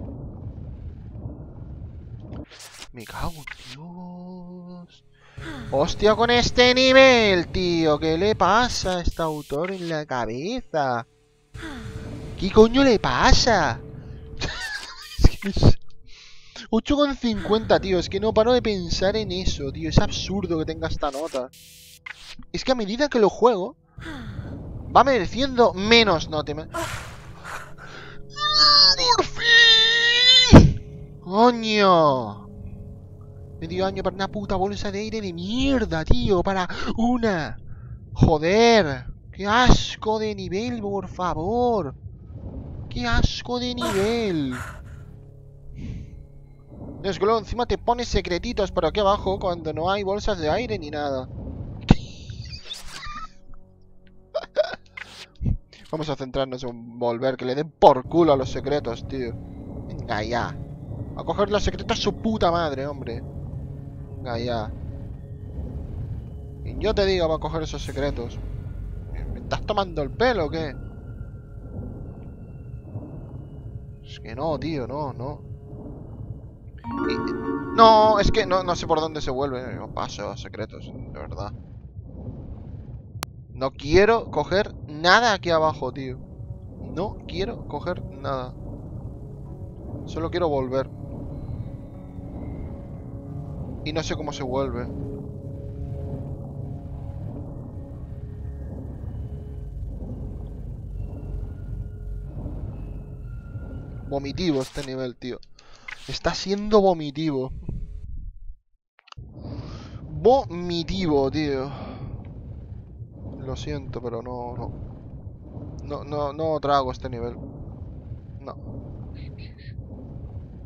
Me cago en Dios. Hostia con este nivel, tío. ¿Qué le pasa a este autor en la cabeza? ¿Qué coño le pasa? Es que es... ocho coma cincuenta, tío. Es que no paro de pensar en eso, tío. Es absurdo que tenga esta nota. Es que a medida que lo juego, va mereciendo menos nota. ¡Por fin! ¡Coño! Medio año para una puta bolsa de aire de mierda, tío. Para una. Joder. ¡Qué asco de nivel, por favor! ¡Qué asco de nivel! Es que luego encima te pones secretitos por aquí abajo cuando no hay bolsas de aire ni nada. Vamos a centrarnos en volver, que le den por culo a los secretos, tío. Venga ya. A coger los secretos a su puta madre, hombre. Venga ya. Y yo te digo, va a coger esos secretos. ¿Me estás tomando el pelo o qué? Es que no, tío, no, no. Y... no, es que no, no sé por dónde se vuelve. No paso a secretos, de verdad. No quiero coger nada aquí abajo, tío. No quiero coger nada. Solo quiero volver. Y no sé cómo se vuelve. Vomitivo este nivel, tío. Está siendo vomitivo. Vomitivo, tío. Lo siento, pero no, no. No, no, no trago este nivel. No.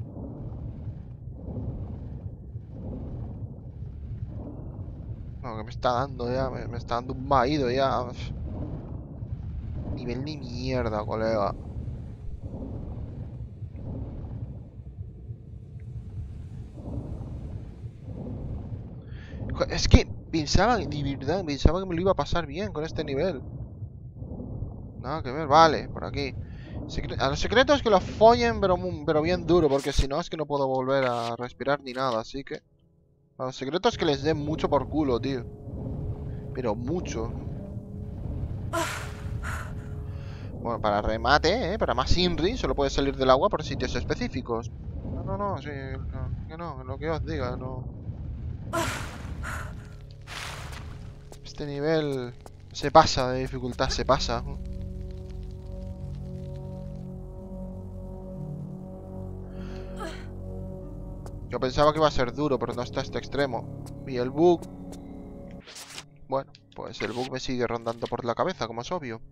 que me está dando ya. Me, me está dando un vaído ya. Nivel ni mierda, colega. Es que pensaba, de verdad, pensaba que me lo iba a pasar bien con este nivel. Nada que ver, vale, por aquí. Secre a los secretos que los follen, pero, pero bien duro, porque si no es que no puedo volver a respirar ni nada, así que... A los secretos que les den mucho por culo, tío. Pero mucho. Bueno, para remate, ¿eh? Para más Inri, solo puede salir del agua por sitios específicos. No, no, no, sí, no, que no, lo que os diga, no. Este nivel se pasa de dificultad, se pasa. Yo pensaba que iba a ser duro, pero no está a este extremo. Y el bug... Bueno, pues el bug me sigue rondando por la cabeza, como es obvio.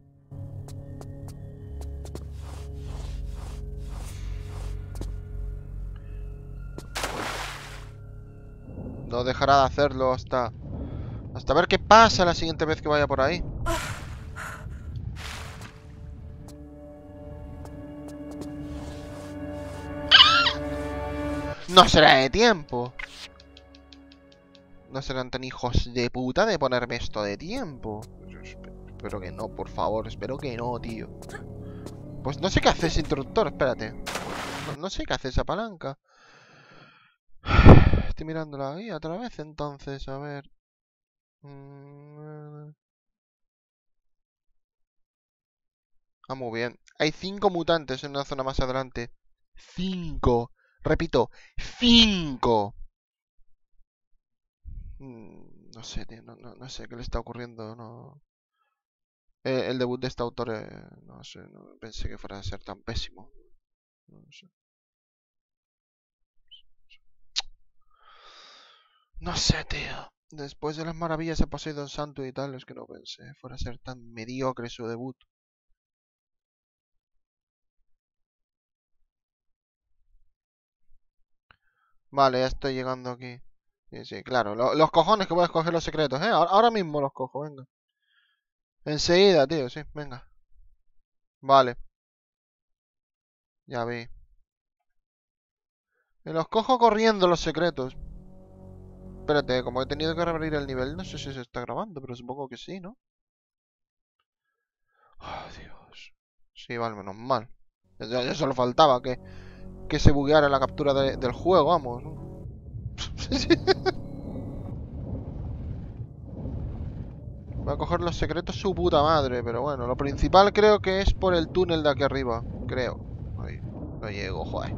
No dejará de hacerlo hasta... Hasta ver qué pasa la siguiente vez que vaya por ahí. No será de tiempo. No serán tan hijos de puta de ponerme esto de tiempo. Espero que no, por favor. Espero que no, tío. Pues no sé qué hace ese interruptor, espérate. No, no sé qué hace esa palanca. Estoy mirando la guía otra vez, entonces, a ver. Ah, muy bien. Hay cinco mutantes en una zona más adelante. Cinco. Repito, cinco. Mm, no sé, tío, no, no, no sé qué le está ocurriendo, no... Eh, el debut de este autor, eh, no sé, no pensé que fuera a ser tan pésimo. No sé. No sé, tío. Después de las maravillas de Poseidon Santo y tal, es que no pensé fuera a ser tan mediocre su debut. Vale, ya estoy llegando aquí. Sí, sí, claro. Lo- los cojones que voy a escoger los secretos, ¿eh? Ahora, ahora mismo los cojo, venga. Enseguida, tío, sí, venga. Vale. Ya vi. Me los cojo corriendo los secretos. Espérate, como he tenido que reabrir el nivel, no sé si se está grabando, pero supongo que sí, ¿no? Oh, Dios. Sí, vale, menos mal. Ya, ya solo faltaba que, que se bugueara la captura de- del juego, vamos. Voy a coger los secretos su puta madre, pero bueno, lo principal creo que es por el túnel de aquí arriba. Creo. Ahí, no llego, joder.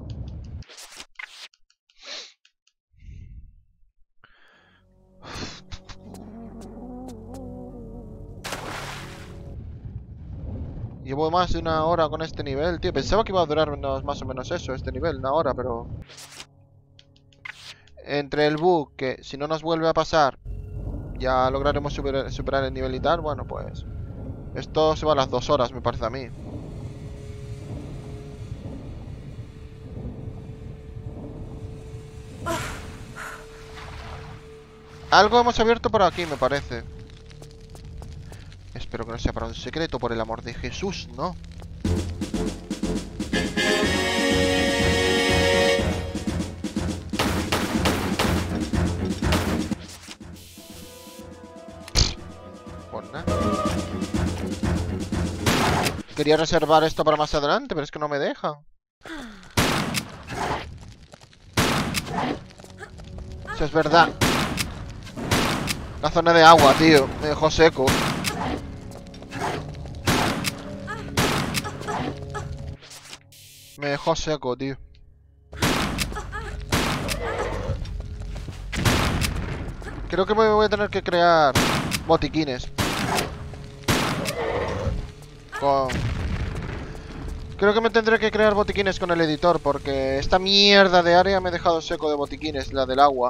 Llevo más de una hora con este nivel, tío. Pensaba que iba a durar menos, más o menos eso, este nivel, una hora, pero... Entre el bug, que si no nos vuelve a pasar, ya lograremos superar, superar el nivel y tal, bueno, pues... Esto se va a las dos horas, me parece a mí. Algo hemos abierto por aquí, me parece. Espero que no sea para un secreto, por el amor de Jesús, ¿no? Pues nada. Quería reservar esto para más adelante, pero es que no me deja. Eso es verdad. La zona de agua, tío. Me dejó seco. Me dejó seco, tío. Creo que me voy a tener que crear botiquines. Con... Creo que me tendré que crear botiquines con el editor, porque esta mierda de área me ha dejado seco de botiquines, la del agua.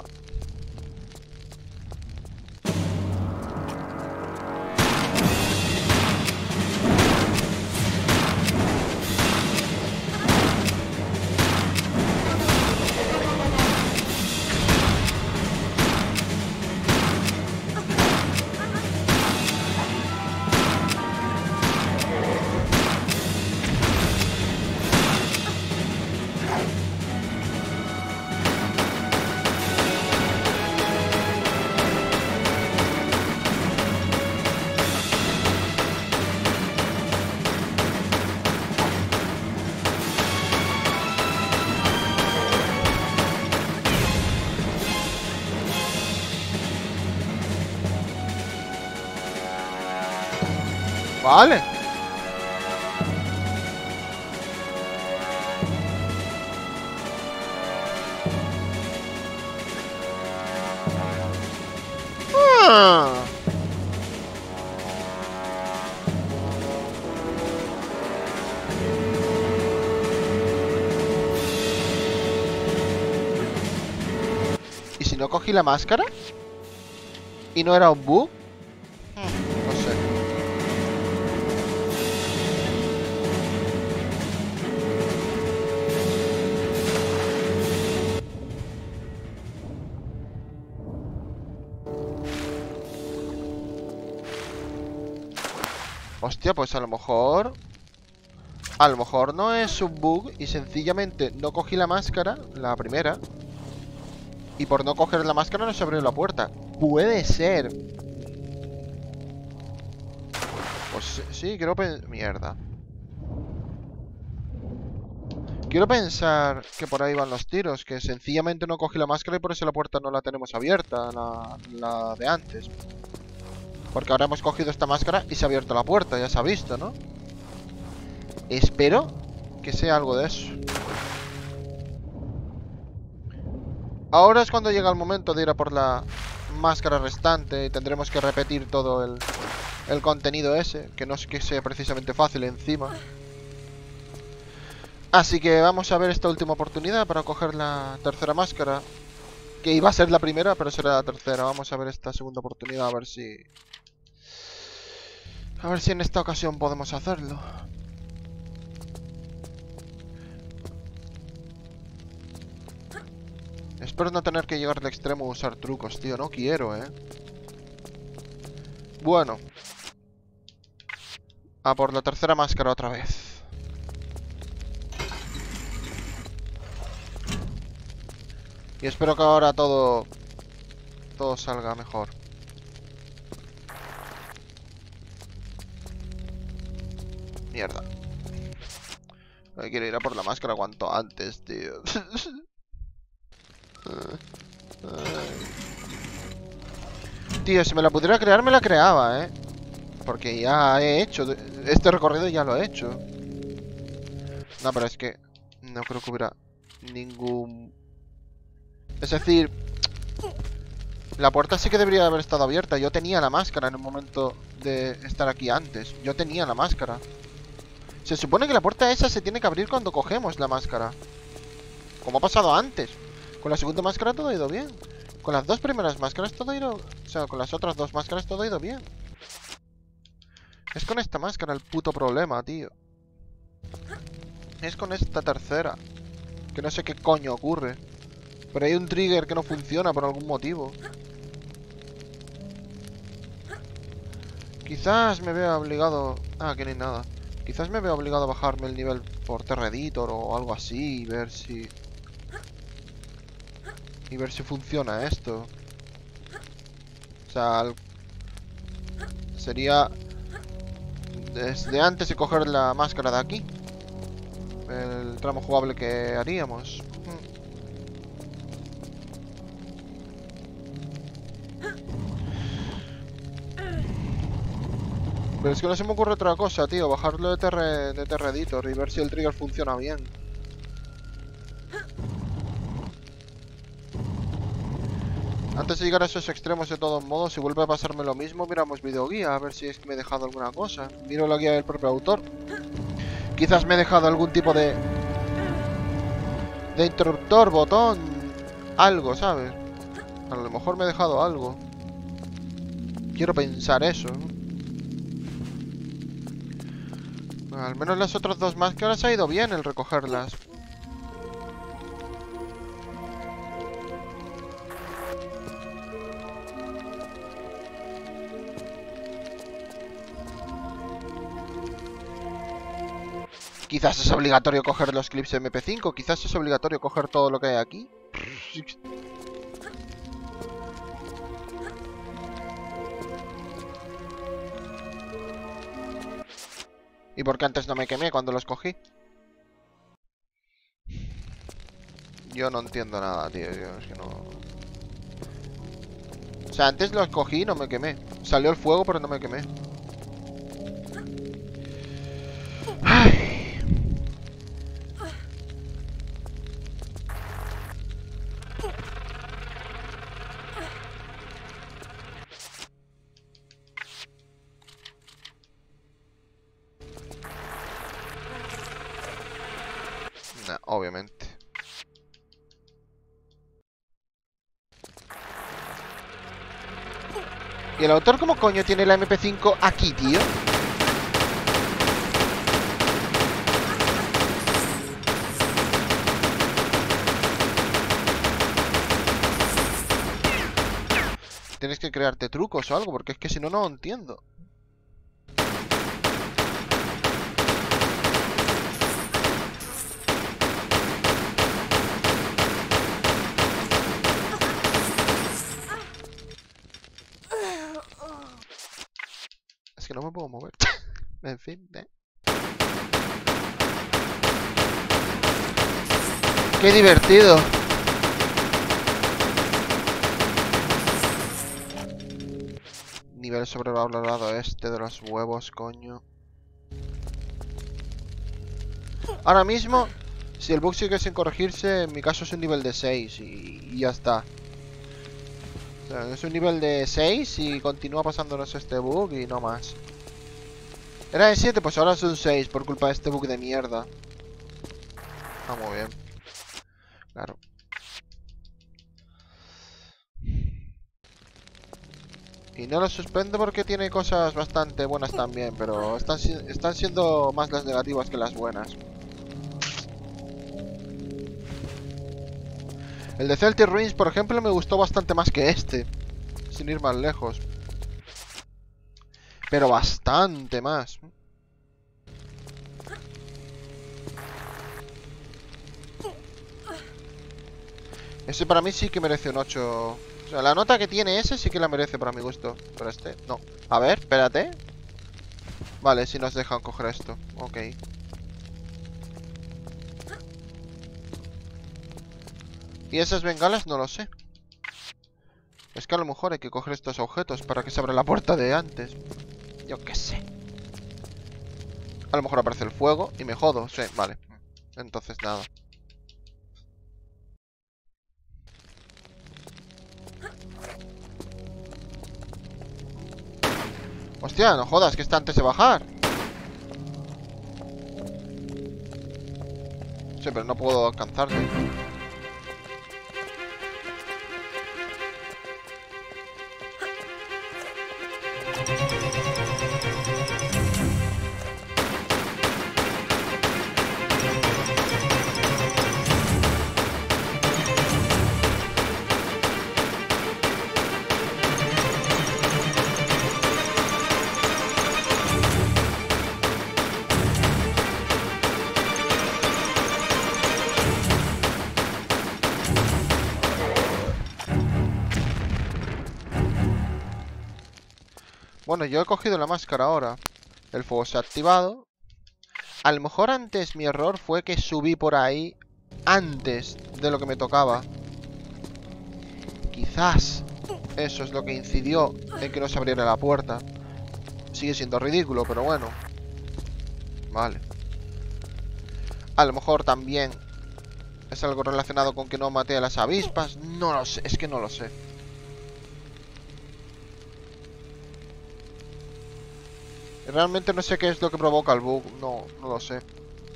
Vale. Ah. ¿Y si no cogí la máscara? ¿Y no era un bug? Hmm, no sé. Hostia, pues a lo mejor... A lo mejor no es un bug y sencillamente no cogí la máscara, la primera. Y por no coger la máscara no se abrió la puerta. Puede ser. Pues sí, quiero pensar... Mierda. Quiero pensar que por ahí van los tiros. Que sencillamente no cogí la máscara y por eso la puerta no la tenemos abierta. La, la de antes. Porque ahora hemos cogido esta máscara y se ha abierto la puerta. Ya se ha visto, ¿no? Espero que sea algo de eso. Ahora es cuando llega el momento de ir a por la máscara restante. Y tendremos que repetir todo el, el contenido ese. Que no es que sea precisamente fácil encima. Así que vamos a ver esta última oportunidad para coger la tercera máscara. Que iba a ser la primera, pero será la tercera. Vamos a ver esta segunda oportunidad, a ver si... A ver si en esta ocasión podemos hacerlo. Espero no tener que llegar al extremo a usar trucos, tío. No quiero, eh. Bueno. A por la tercera máscara otra vez. Y espero que ahora todo... Todo salga mejor. Mierda. Me quiero ir a por la máscara cuanto antes, tío. Tío, si me la pudiera crear, me la creaba, ¿eh? Porque ya he hecho... Este recorrido ya lo he hecho. No, pero es que... No creo que hubiera ningún... Es decir... La puerta sí que debería haber estado abierta. Yo tenía la máscara en el momento de estar aquí antes. Yo tenía la máscara. Se supone que la puerta esa se tiene que abrir cuando cogemos la máscara. Como ha pasado antes. Con la segunda máscara todo ha ido bien. Con las dos primeras máscaras todo ha ido... O sea, con las otras dos máscaras todo ha ido bien. Es con esta máscara el puto problema, tío. Es con esta tercera. Que no sé qué coño ocurre. Pero hay un trigger que no funciona por algún motivo. Quizás me vea obligado... Ah, que ni nada. Quizás me vea obligado a bajarme el nivel por Terra Editor o algo así. Y ver si... Y ver si funciona esto. O sea... El... Sería... Desde antes de coger la máscara de aquí. El tramo jugable que haríamos. Pero es que no se me ocurre otra cosa, tío. Bajarlo de Terra, de Terra Editor y ver si el trigger funciona bien. Antes de llegar a esos extremos, de todos modos, si vuelve a pasarme lo mismo, miramos videoguía, a ver si es que me he dejado alguna cosa. Miro la guía del propio autor. Quizás me he dejado algún tipo de... De interruptor, botón... Algo, ¿sabes? A lo mejor me he dejado algo. Quiero pensar eso, ¿no? Al menos las otras dos máscaras ha ido bien el recogerlas. Quizás es obligatorio coger los clips M P cinco. Quizás es obligatorio coger todo lo que hay aquí. ¿Y por qué antes no me quemé cuando los cogí? Yo no entiendo nada, tío. Yo es que no... O sea, antes los cogí y no me quemé. Salió el fuego, pero no me quemé. Nah, obviamente. ¿Y el autor cómo coño tiene la eme pe cinco aquí, tío? Tienes que crearte trucos o algo, porque es que si no, no lo entiendo. Es que no me puedo mover. En fin, ¿eh? ¡Qué divertido! Nivel sobrevalorado este de los huevos, coño. Ahora mismo, si el bug sigue sin corregirse, en mi caso es un nivel de seis y, y ya está. O sea, es un nivel de seis y continúa pasándonos este bug y no más. Era de siete, pues ahora es un seis por culpa de este bug de mierda. Ah, muy bien. Claro. Y no lo suspendo porque tiene cosas bastante buenas también, pero están, están siendo más las negativas que las buenas. El de Celtic Ruins, por ejemplo, me gustó bastante más que este. Sin ir más lejos. Pero bastante más. Ese para mí sí que merece un ocho. O sea, la nota que tiene ese sí que la merece para mi gusto. Pero este, no. A ver, espérate. Vale, si nos dejan coger esto. Ok. Y esas bengalas no lo sé. Es que a lo mejor hay que coger estos objetos para que se abra la puerta de antes. Yo qué sé. A lo mejor aparece el fuego y me jodo. Sí, vale. Entonces nada. Hostia, no jodas, que está antes de bajar. Sí, pero no puedo alcanzarle. Bueno, yo he cogido la máscara ahora. El fuego se ha activado. A lo mejor antes mi error fue que subí por ahí antes de lo que me tocaba. Quizás eso es lo que incidió en que no se abriera la puerta. Sigue siendo ridículo, pero bueno. Vale. A lo mejor también es algo relacionado con que no maté a las avispas. No lo sé, es que no lo sé. Realmente no sé qué es lo que provoca el bug. No, no lo sé.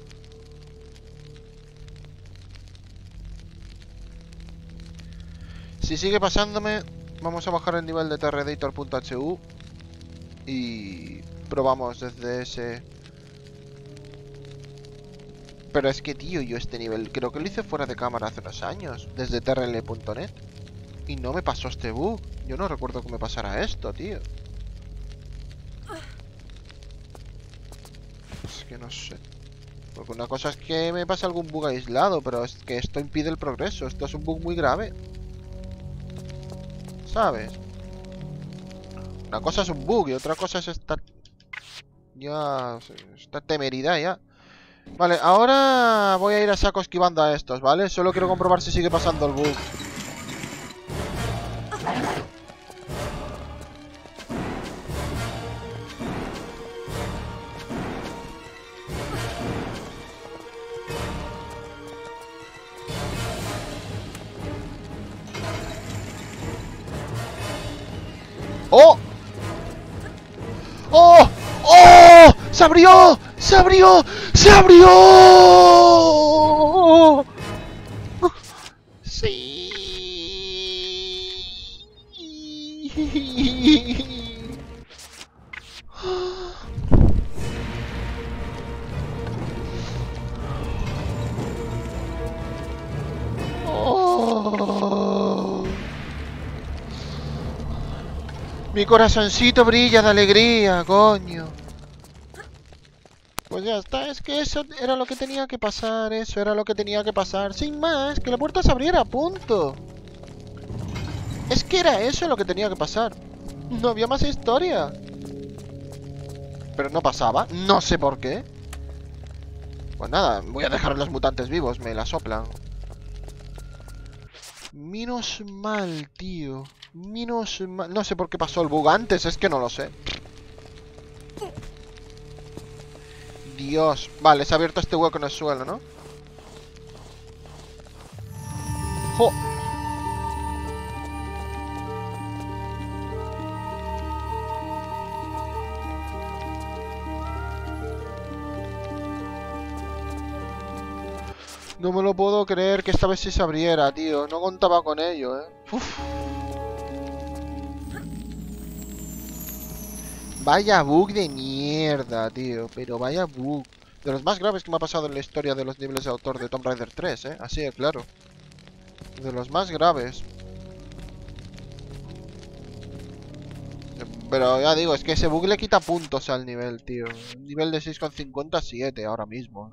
Si sigue pasándome, vamos a bajar el nivel de treditor punto h u y probamos desde ese. Pero es que, tío, yo este nivel creo que lo hice fuera de cámara hace unos años, desde T R L punto net, y no me pasó este bug. Yo no recuerdo que me pasara esto, tío. Es que no sé. Porque una cosa es que me pase algún bug aislado, pero es que esto impide el progreso. Esto es un bug muy grave, ¿sabes? Una cosa es un bug y otra cosa es esta... Ya... Esta temeridad ya. Vale, ahora voy a ir a saco esquivando a estos, ¿vale? Solo quiero comprobar si sigue pasando el bug. ¡Oh! ¡Oh! ¡Oh! ¡Se abrió! ¡Se abrió! ¡Se abrió! Sí. Oh. Mi corazoncito brilla de alegría, coño. Pues ya está, es que eso era lo que tenía que pasar, eso era lo que tenía que pasar. Sin más, que la puerta se abriera, punto. Es que era eso lo que tenía que pasar. No había más historia. Pero no pasaba, no sé por qué. Pues nada, voy a dejar a los mutantes vivos, me la soplan. Menos mal, tío. Menos mal. No sé por qué pasó el bug antes, es que no lo sé. Dios. Vale, se ha abierto este hueco en el suelo, ¿no? ¡Jo! No me lo puedo creer que esta vez sí se abriera, tío. No contaba con ello, ¿eh? Uf. Vaya bug de mierda, tío. Pero vaya bug. De los más graves que me ha pasado en la historia de los niveles de autor de Tomb Raider tres, ¿eh? Así de claro. De los más graves. Pero ya digo, es que ese bug le quita puntos al nivel, tío. Un nivel de seis coma cincuenta a siete ahora mismo.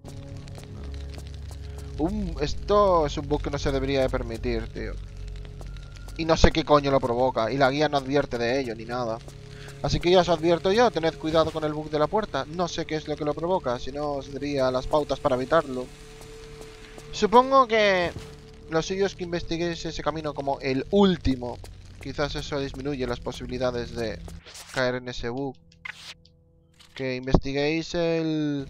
Un, esto es un bug que no se debería de permitir, tío. Y no sé qué coño lo provoca. Y la guía no advierte de ello, ni nada. Así que ya os advierto yo, tened cuidado con el bug de la puerta. No sé qué es lo que lo provoca, si no os diría las pautas para evitarlo. Supongo que lo suyo es que investiguéis ese camino como el último. Quizás eso disminuye las posibilidades de caer en ese bug. Que investiguéis el...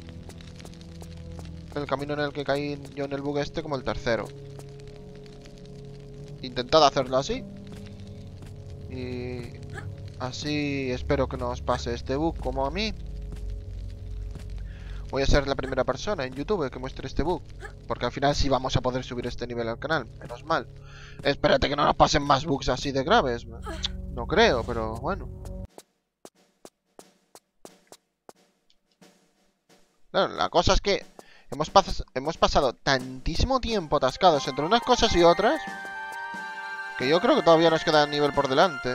el camino en el que caí yo en el bug este como el tercero. Intentad hacerlo así. Y... así espero que no os pase este bug como a mí. Voy a ser la primera persona en YouTube que muestre este bug. Porque al final sí vamos a poder subir este nivel al canal. Menos mal. Espérate que no nos pasen más bugs así de graves. No creo, pero bueno. Claro, la cosa es que hemos, pas hemos pasado tantísimo tiempo atascados entre unas cosas y otras, que yo creo que todavía nos queda nivel por delante.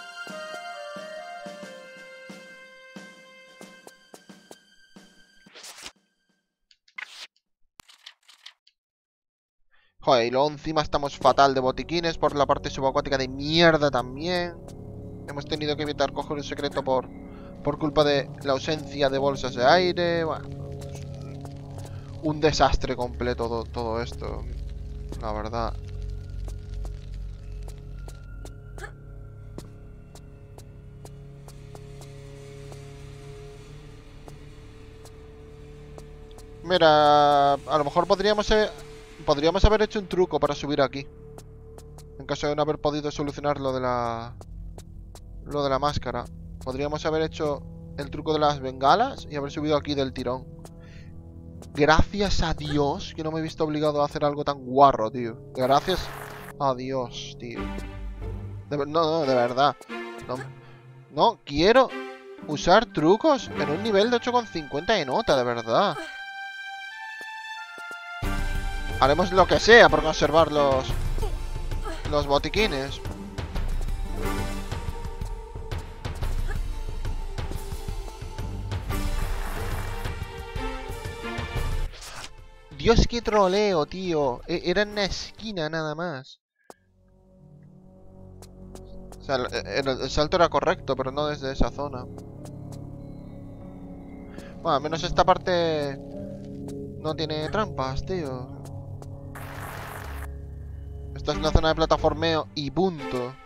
Joder, y luego encima estamos fatal de botiquines por la parte subacuática de mierda también. Hemos tenido que evitar coger un secreto por, por culpa de la ausencia de bolsas de aire. Bueno, un desastre completo todo, todo esto, la verdad. Mira, a lo mejor podríamos... Eh, Podríamos haber hecho un truco para subir aquí. En caso de no haber podido solucionar lo de la... Lo de la máscara. Podríamos haber hecho el truco de las bengalas y haber subido aquí del tirón. Gracias a Dios que no me he visto obligado a hacer algo tan guarro, tío. Gracias a Dios, tío. De, no, no, de verdad. No, no quiero usar trucos en un nivel de ocho coma cincuenta de nota, de verdad. Haremos lo que sea por conservar los, los botiquines. Dios, qué troleo, tío. E- Era en una esquina nada más. O sea, el, el salto era correcto, pero no desde esa zona. Bueno, al menos esta parte no tiene trampas, tío. Esta es una zona de plataformeo y punto.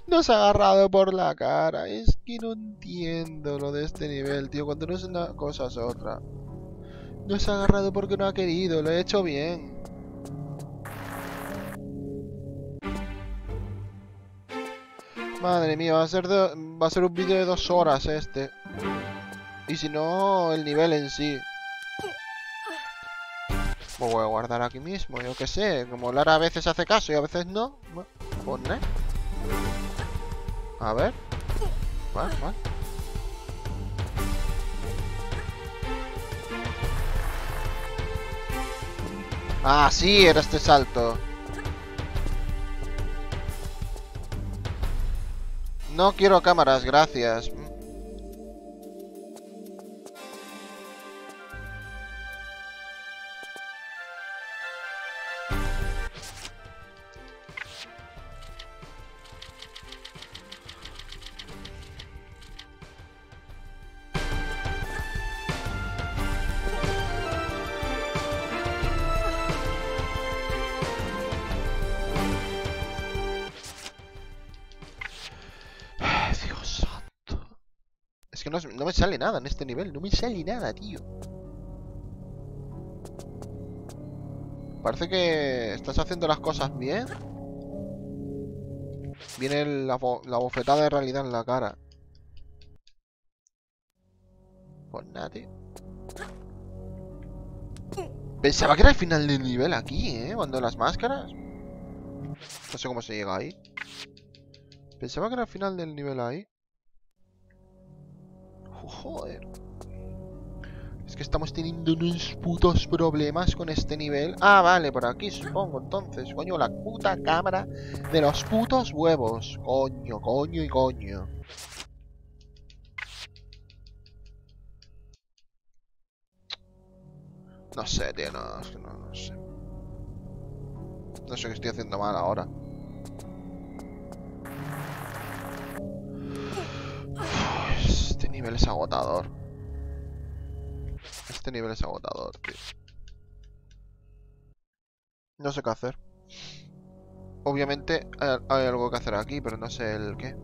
Nos ha agarrado por la cara. Es que no entiendo lo de este nivel, tío. Cuando no es una cosa es otra. Nos ha agarrado porque no ha querido. Lo he hecho bien. Madre mía, va a ser, de- va a ser un vídeo de dos horas este. Y si no, el nivel en sí. Lo voy a guardar aquí mismo, yo qué sé. Como Lara a veces hace caso y a veces no. Bueno, pues nada. A ver. Vale, vale. Ah, sí, era este salto. No quiero cámaras, gracias. Dios santo. Es que no, no me sale nada en este nivel. No me sale nada, tío. Parece que estás haciendo las cosas bien. Viene la, bo la bofetada de realidad en la cara. Pues nada, tío. Pensaba que era el final del nivel aquí, ¿eh? Cuando las máscaras. No sé cómo se llega ahí. Pensaba que era el final del nivel ahí. Joder. Es que estamos teniendo unos putos problemas con este nivel. Ah, vale, por aquí supongo. Entonces, coño, la puta cámara de los putos huevos. Coño, coño y coño. No sé, tío, no, es que no, no sé. No sé qué estoy haciendo mal ahora. Este nivel es agotador. Este nivel es agotador, tío. No sé qué hacer. Obviamente hay, hay algo que hacer aquí, pero no sé el qué.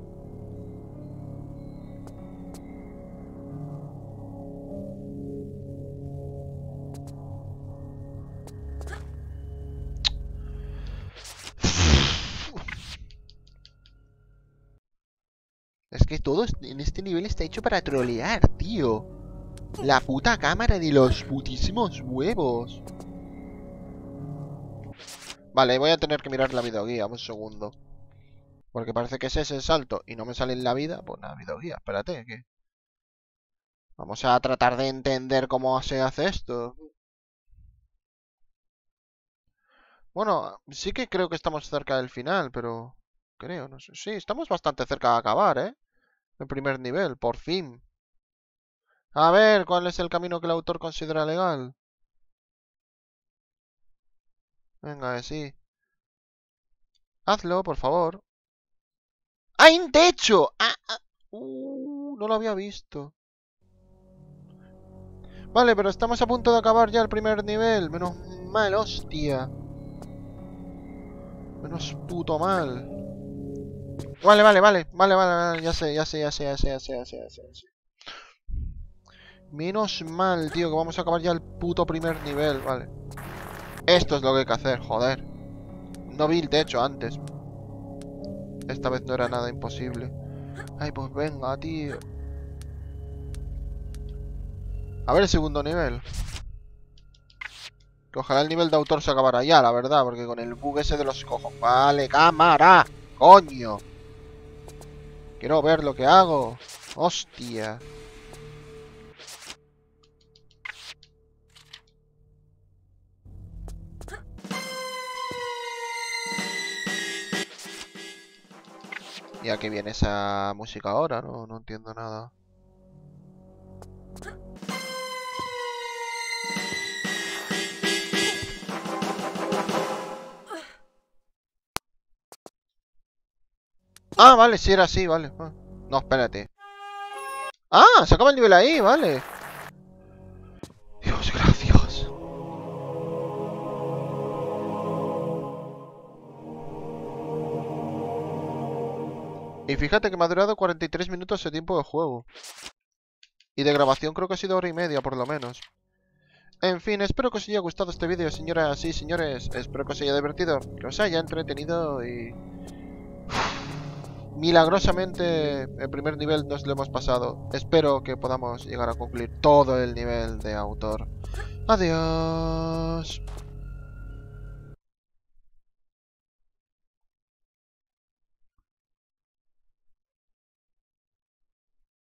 Es que todo en este nivel está hecho para trolear, tío. La puta cámara de los putísimos huevos. Vale, voy a tener que mirar la videoguía, un segundo. Porque parece que es ese el salto y no me sale en la vida. Pues nada, videoguía, espérate, que... Vamos a tratar de entender cómo se hace esto. Bueno, sí que creo que estamos cerca del final, pero... Creo, no sé. Sí, estamos bastante cerca de acabar, ¿eh? El primer nivel, por fin. A ver, ¿cuál es el camino que el autor considera legal? Venga, eh, sí. Hazlo, por favor. ¡Hay un techo! ¡Ah! ah. Uh, no lo había visto. Vale, pero estamos a punto de acabar ya el primer nivel. Menos mal, hostia. Menos puto mal. Vale, vale, vale. Vale, vale, vale. Ya sé, ya sé, ya sé, ya sé, ya sé, ya sé, ya sé, ya sé. Menos mal, tío, que vamos a acabar ya el puto primer nivel. Vale. Esto es lo que hay que hacer, joder. No vi el techo antes. Esta vez no era nada imposible. Ay, pues venga, tío. A ver el segundo nivel. Que ojalá el nivel de autor se acabara ya, la verdad. Porque con el bug ese de los cojos. Vale, cámara. Coño. Quiero ver lo que hago. Hostia. ¿Y a qué viene esa música ahora? No, no entiendo nada. Ah, vale, sí era así, vale. Ah. No, espérate. Ah, se acaba el nivel ahí, vale. Dios, gracias. Y fíjate que me ha durado cuarenta y tres minutos de tiempo de juego. Y de grabación creo que ha sido hora y media por lo menos. En fin, espero que os haya gustado este vídeo, señoras y señores. Espero que os haya divertido, que os haya entretenido y... milagrosamente el primer nivel nos lo hemos pasado. Espero que podamos llegar a concluir todo el nivel de autor. Adiós.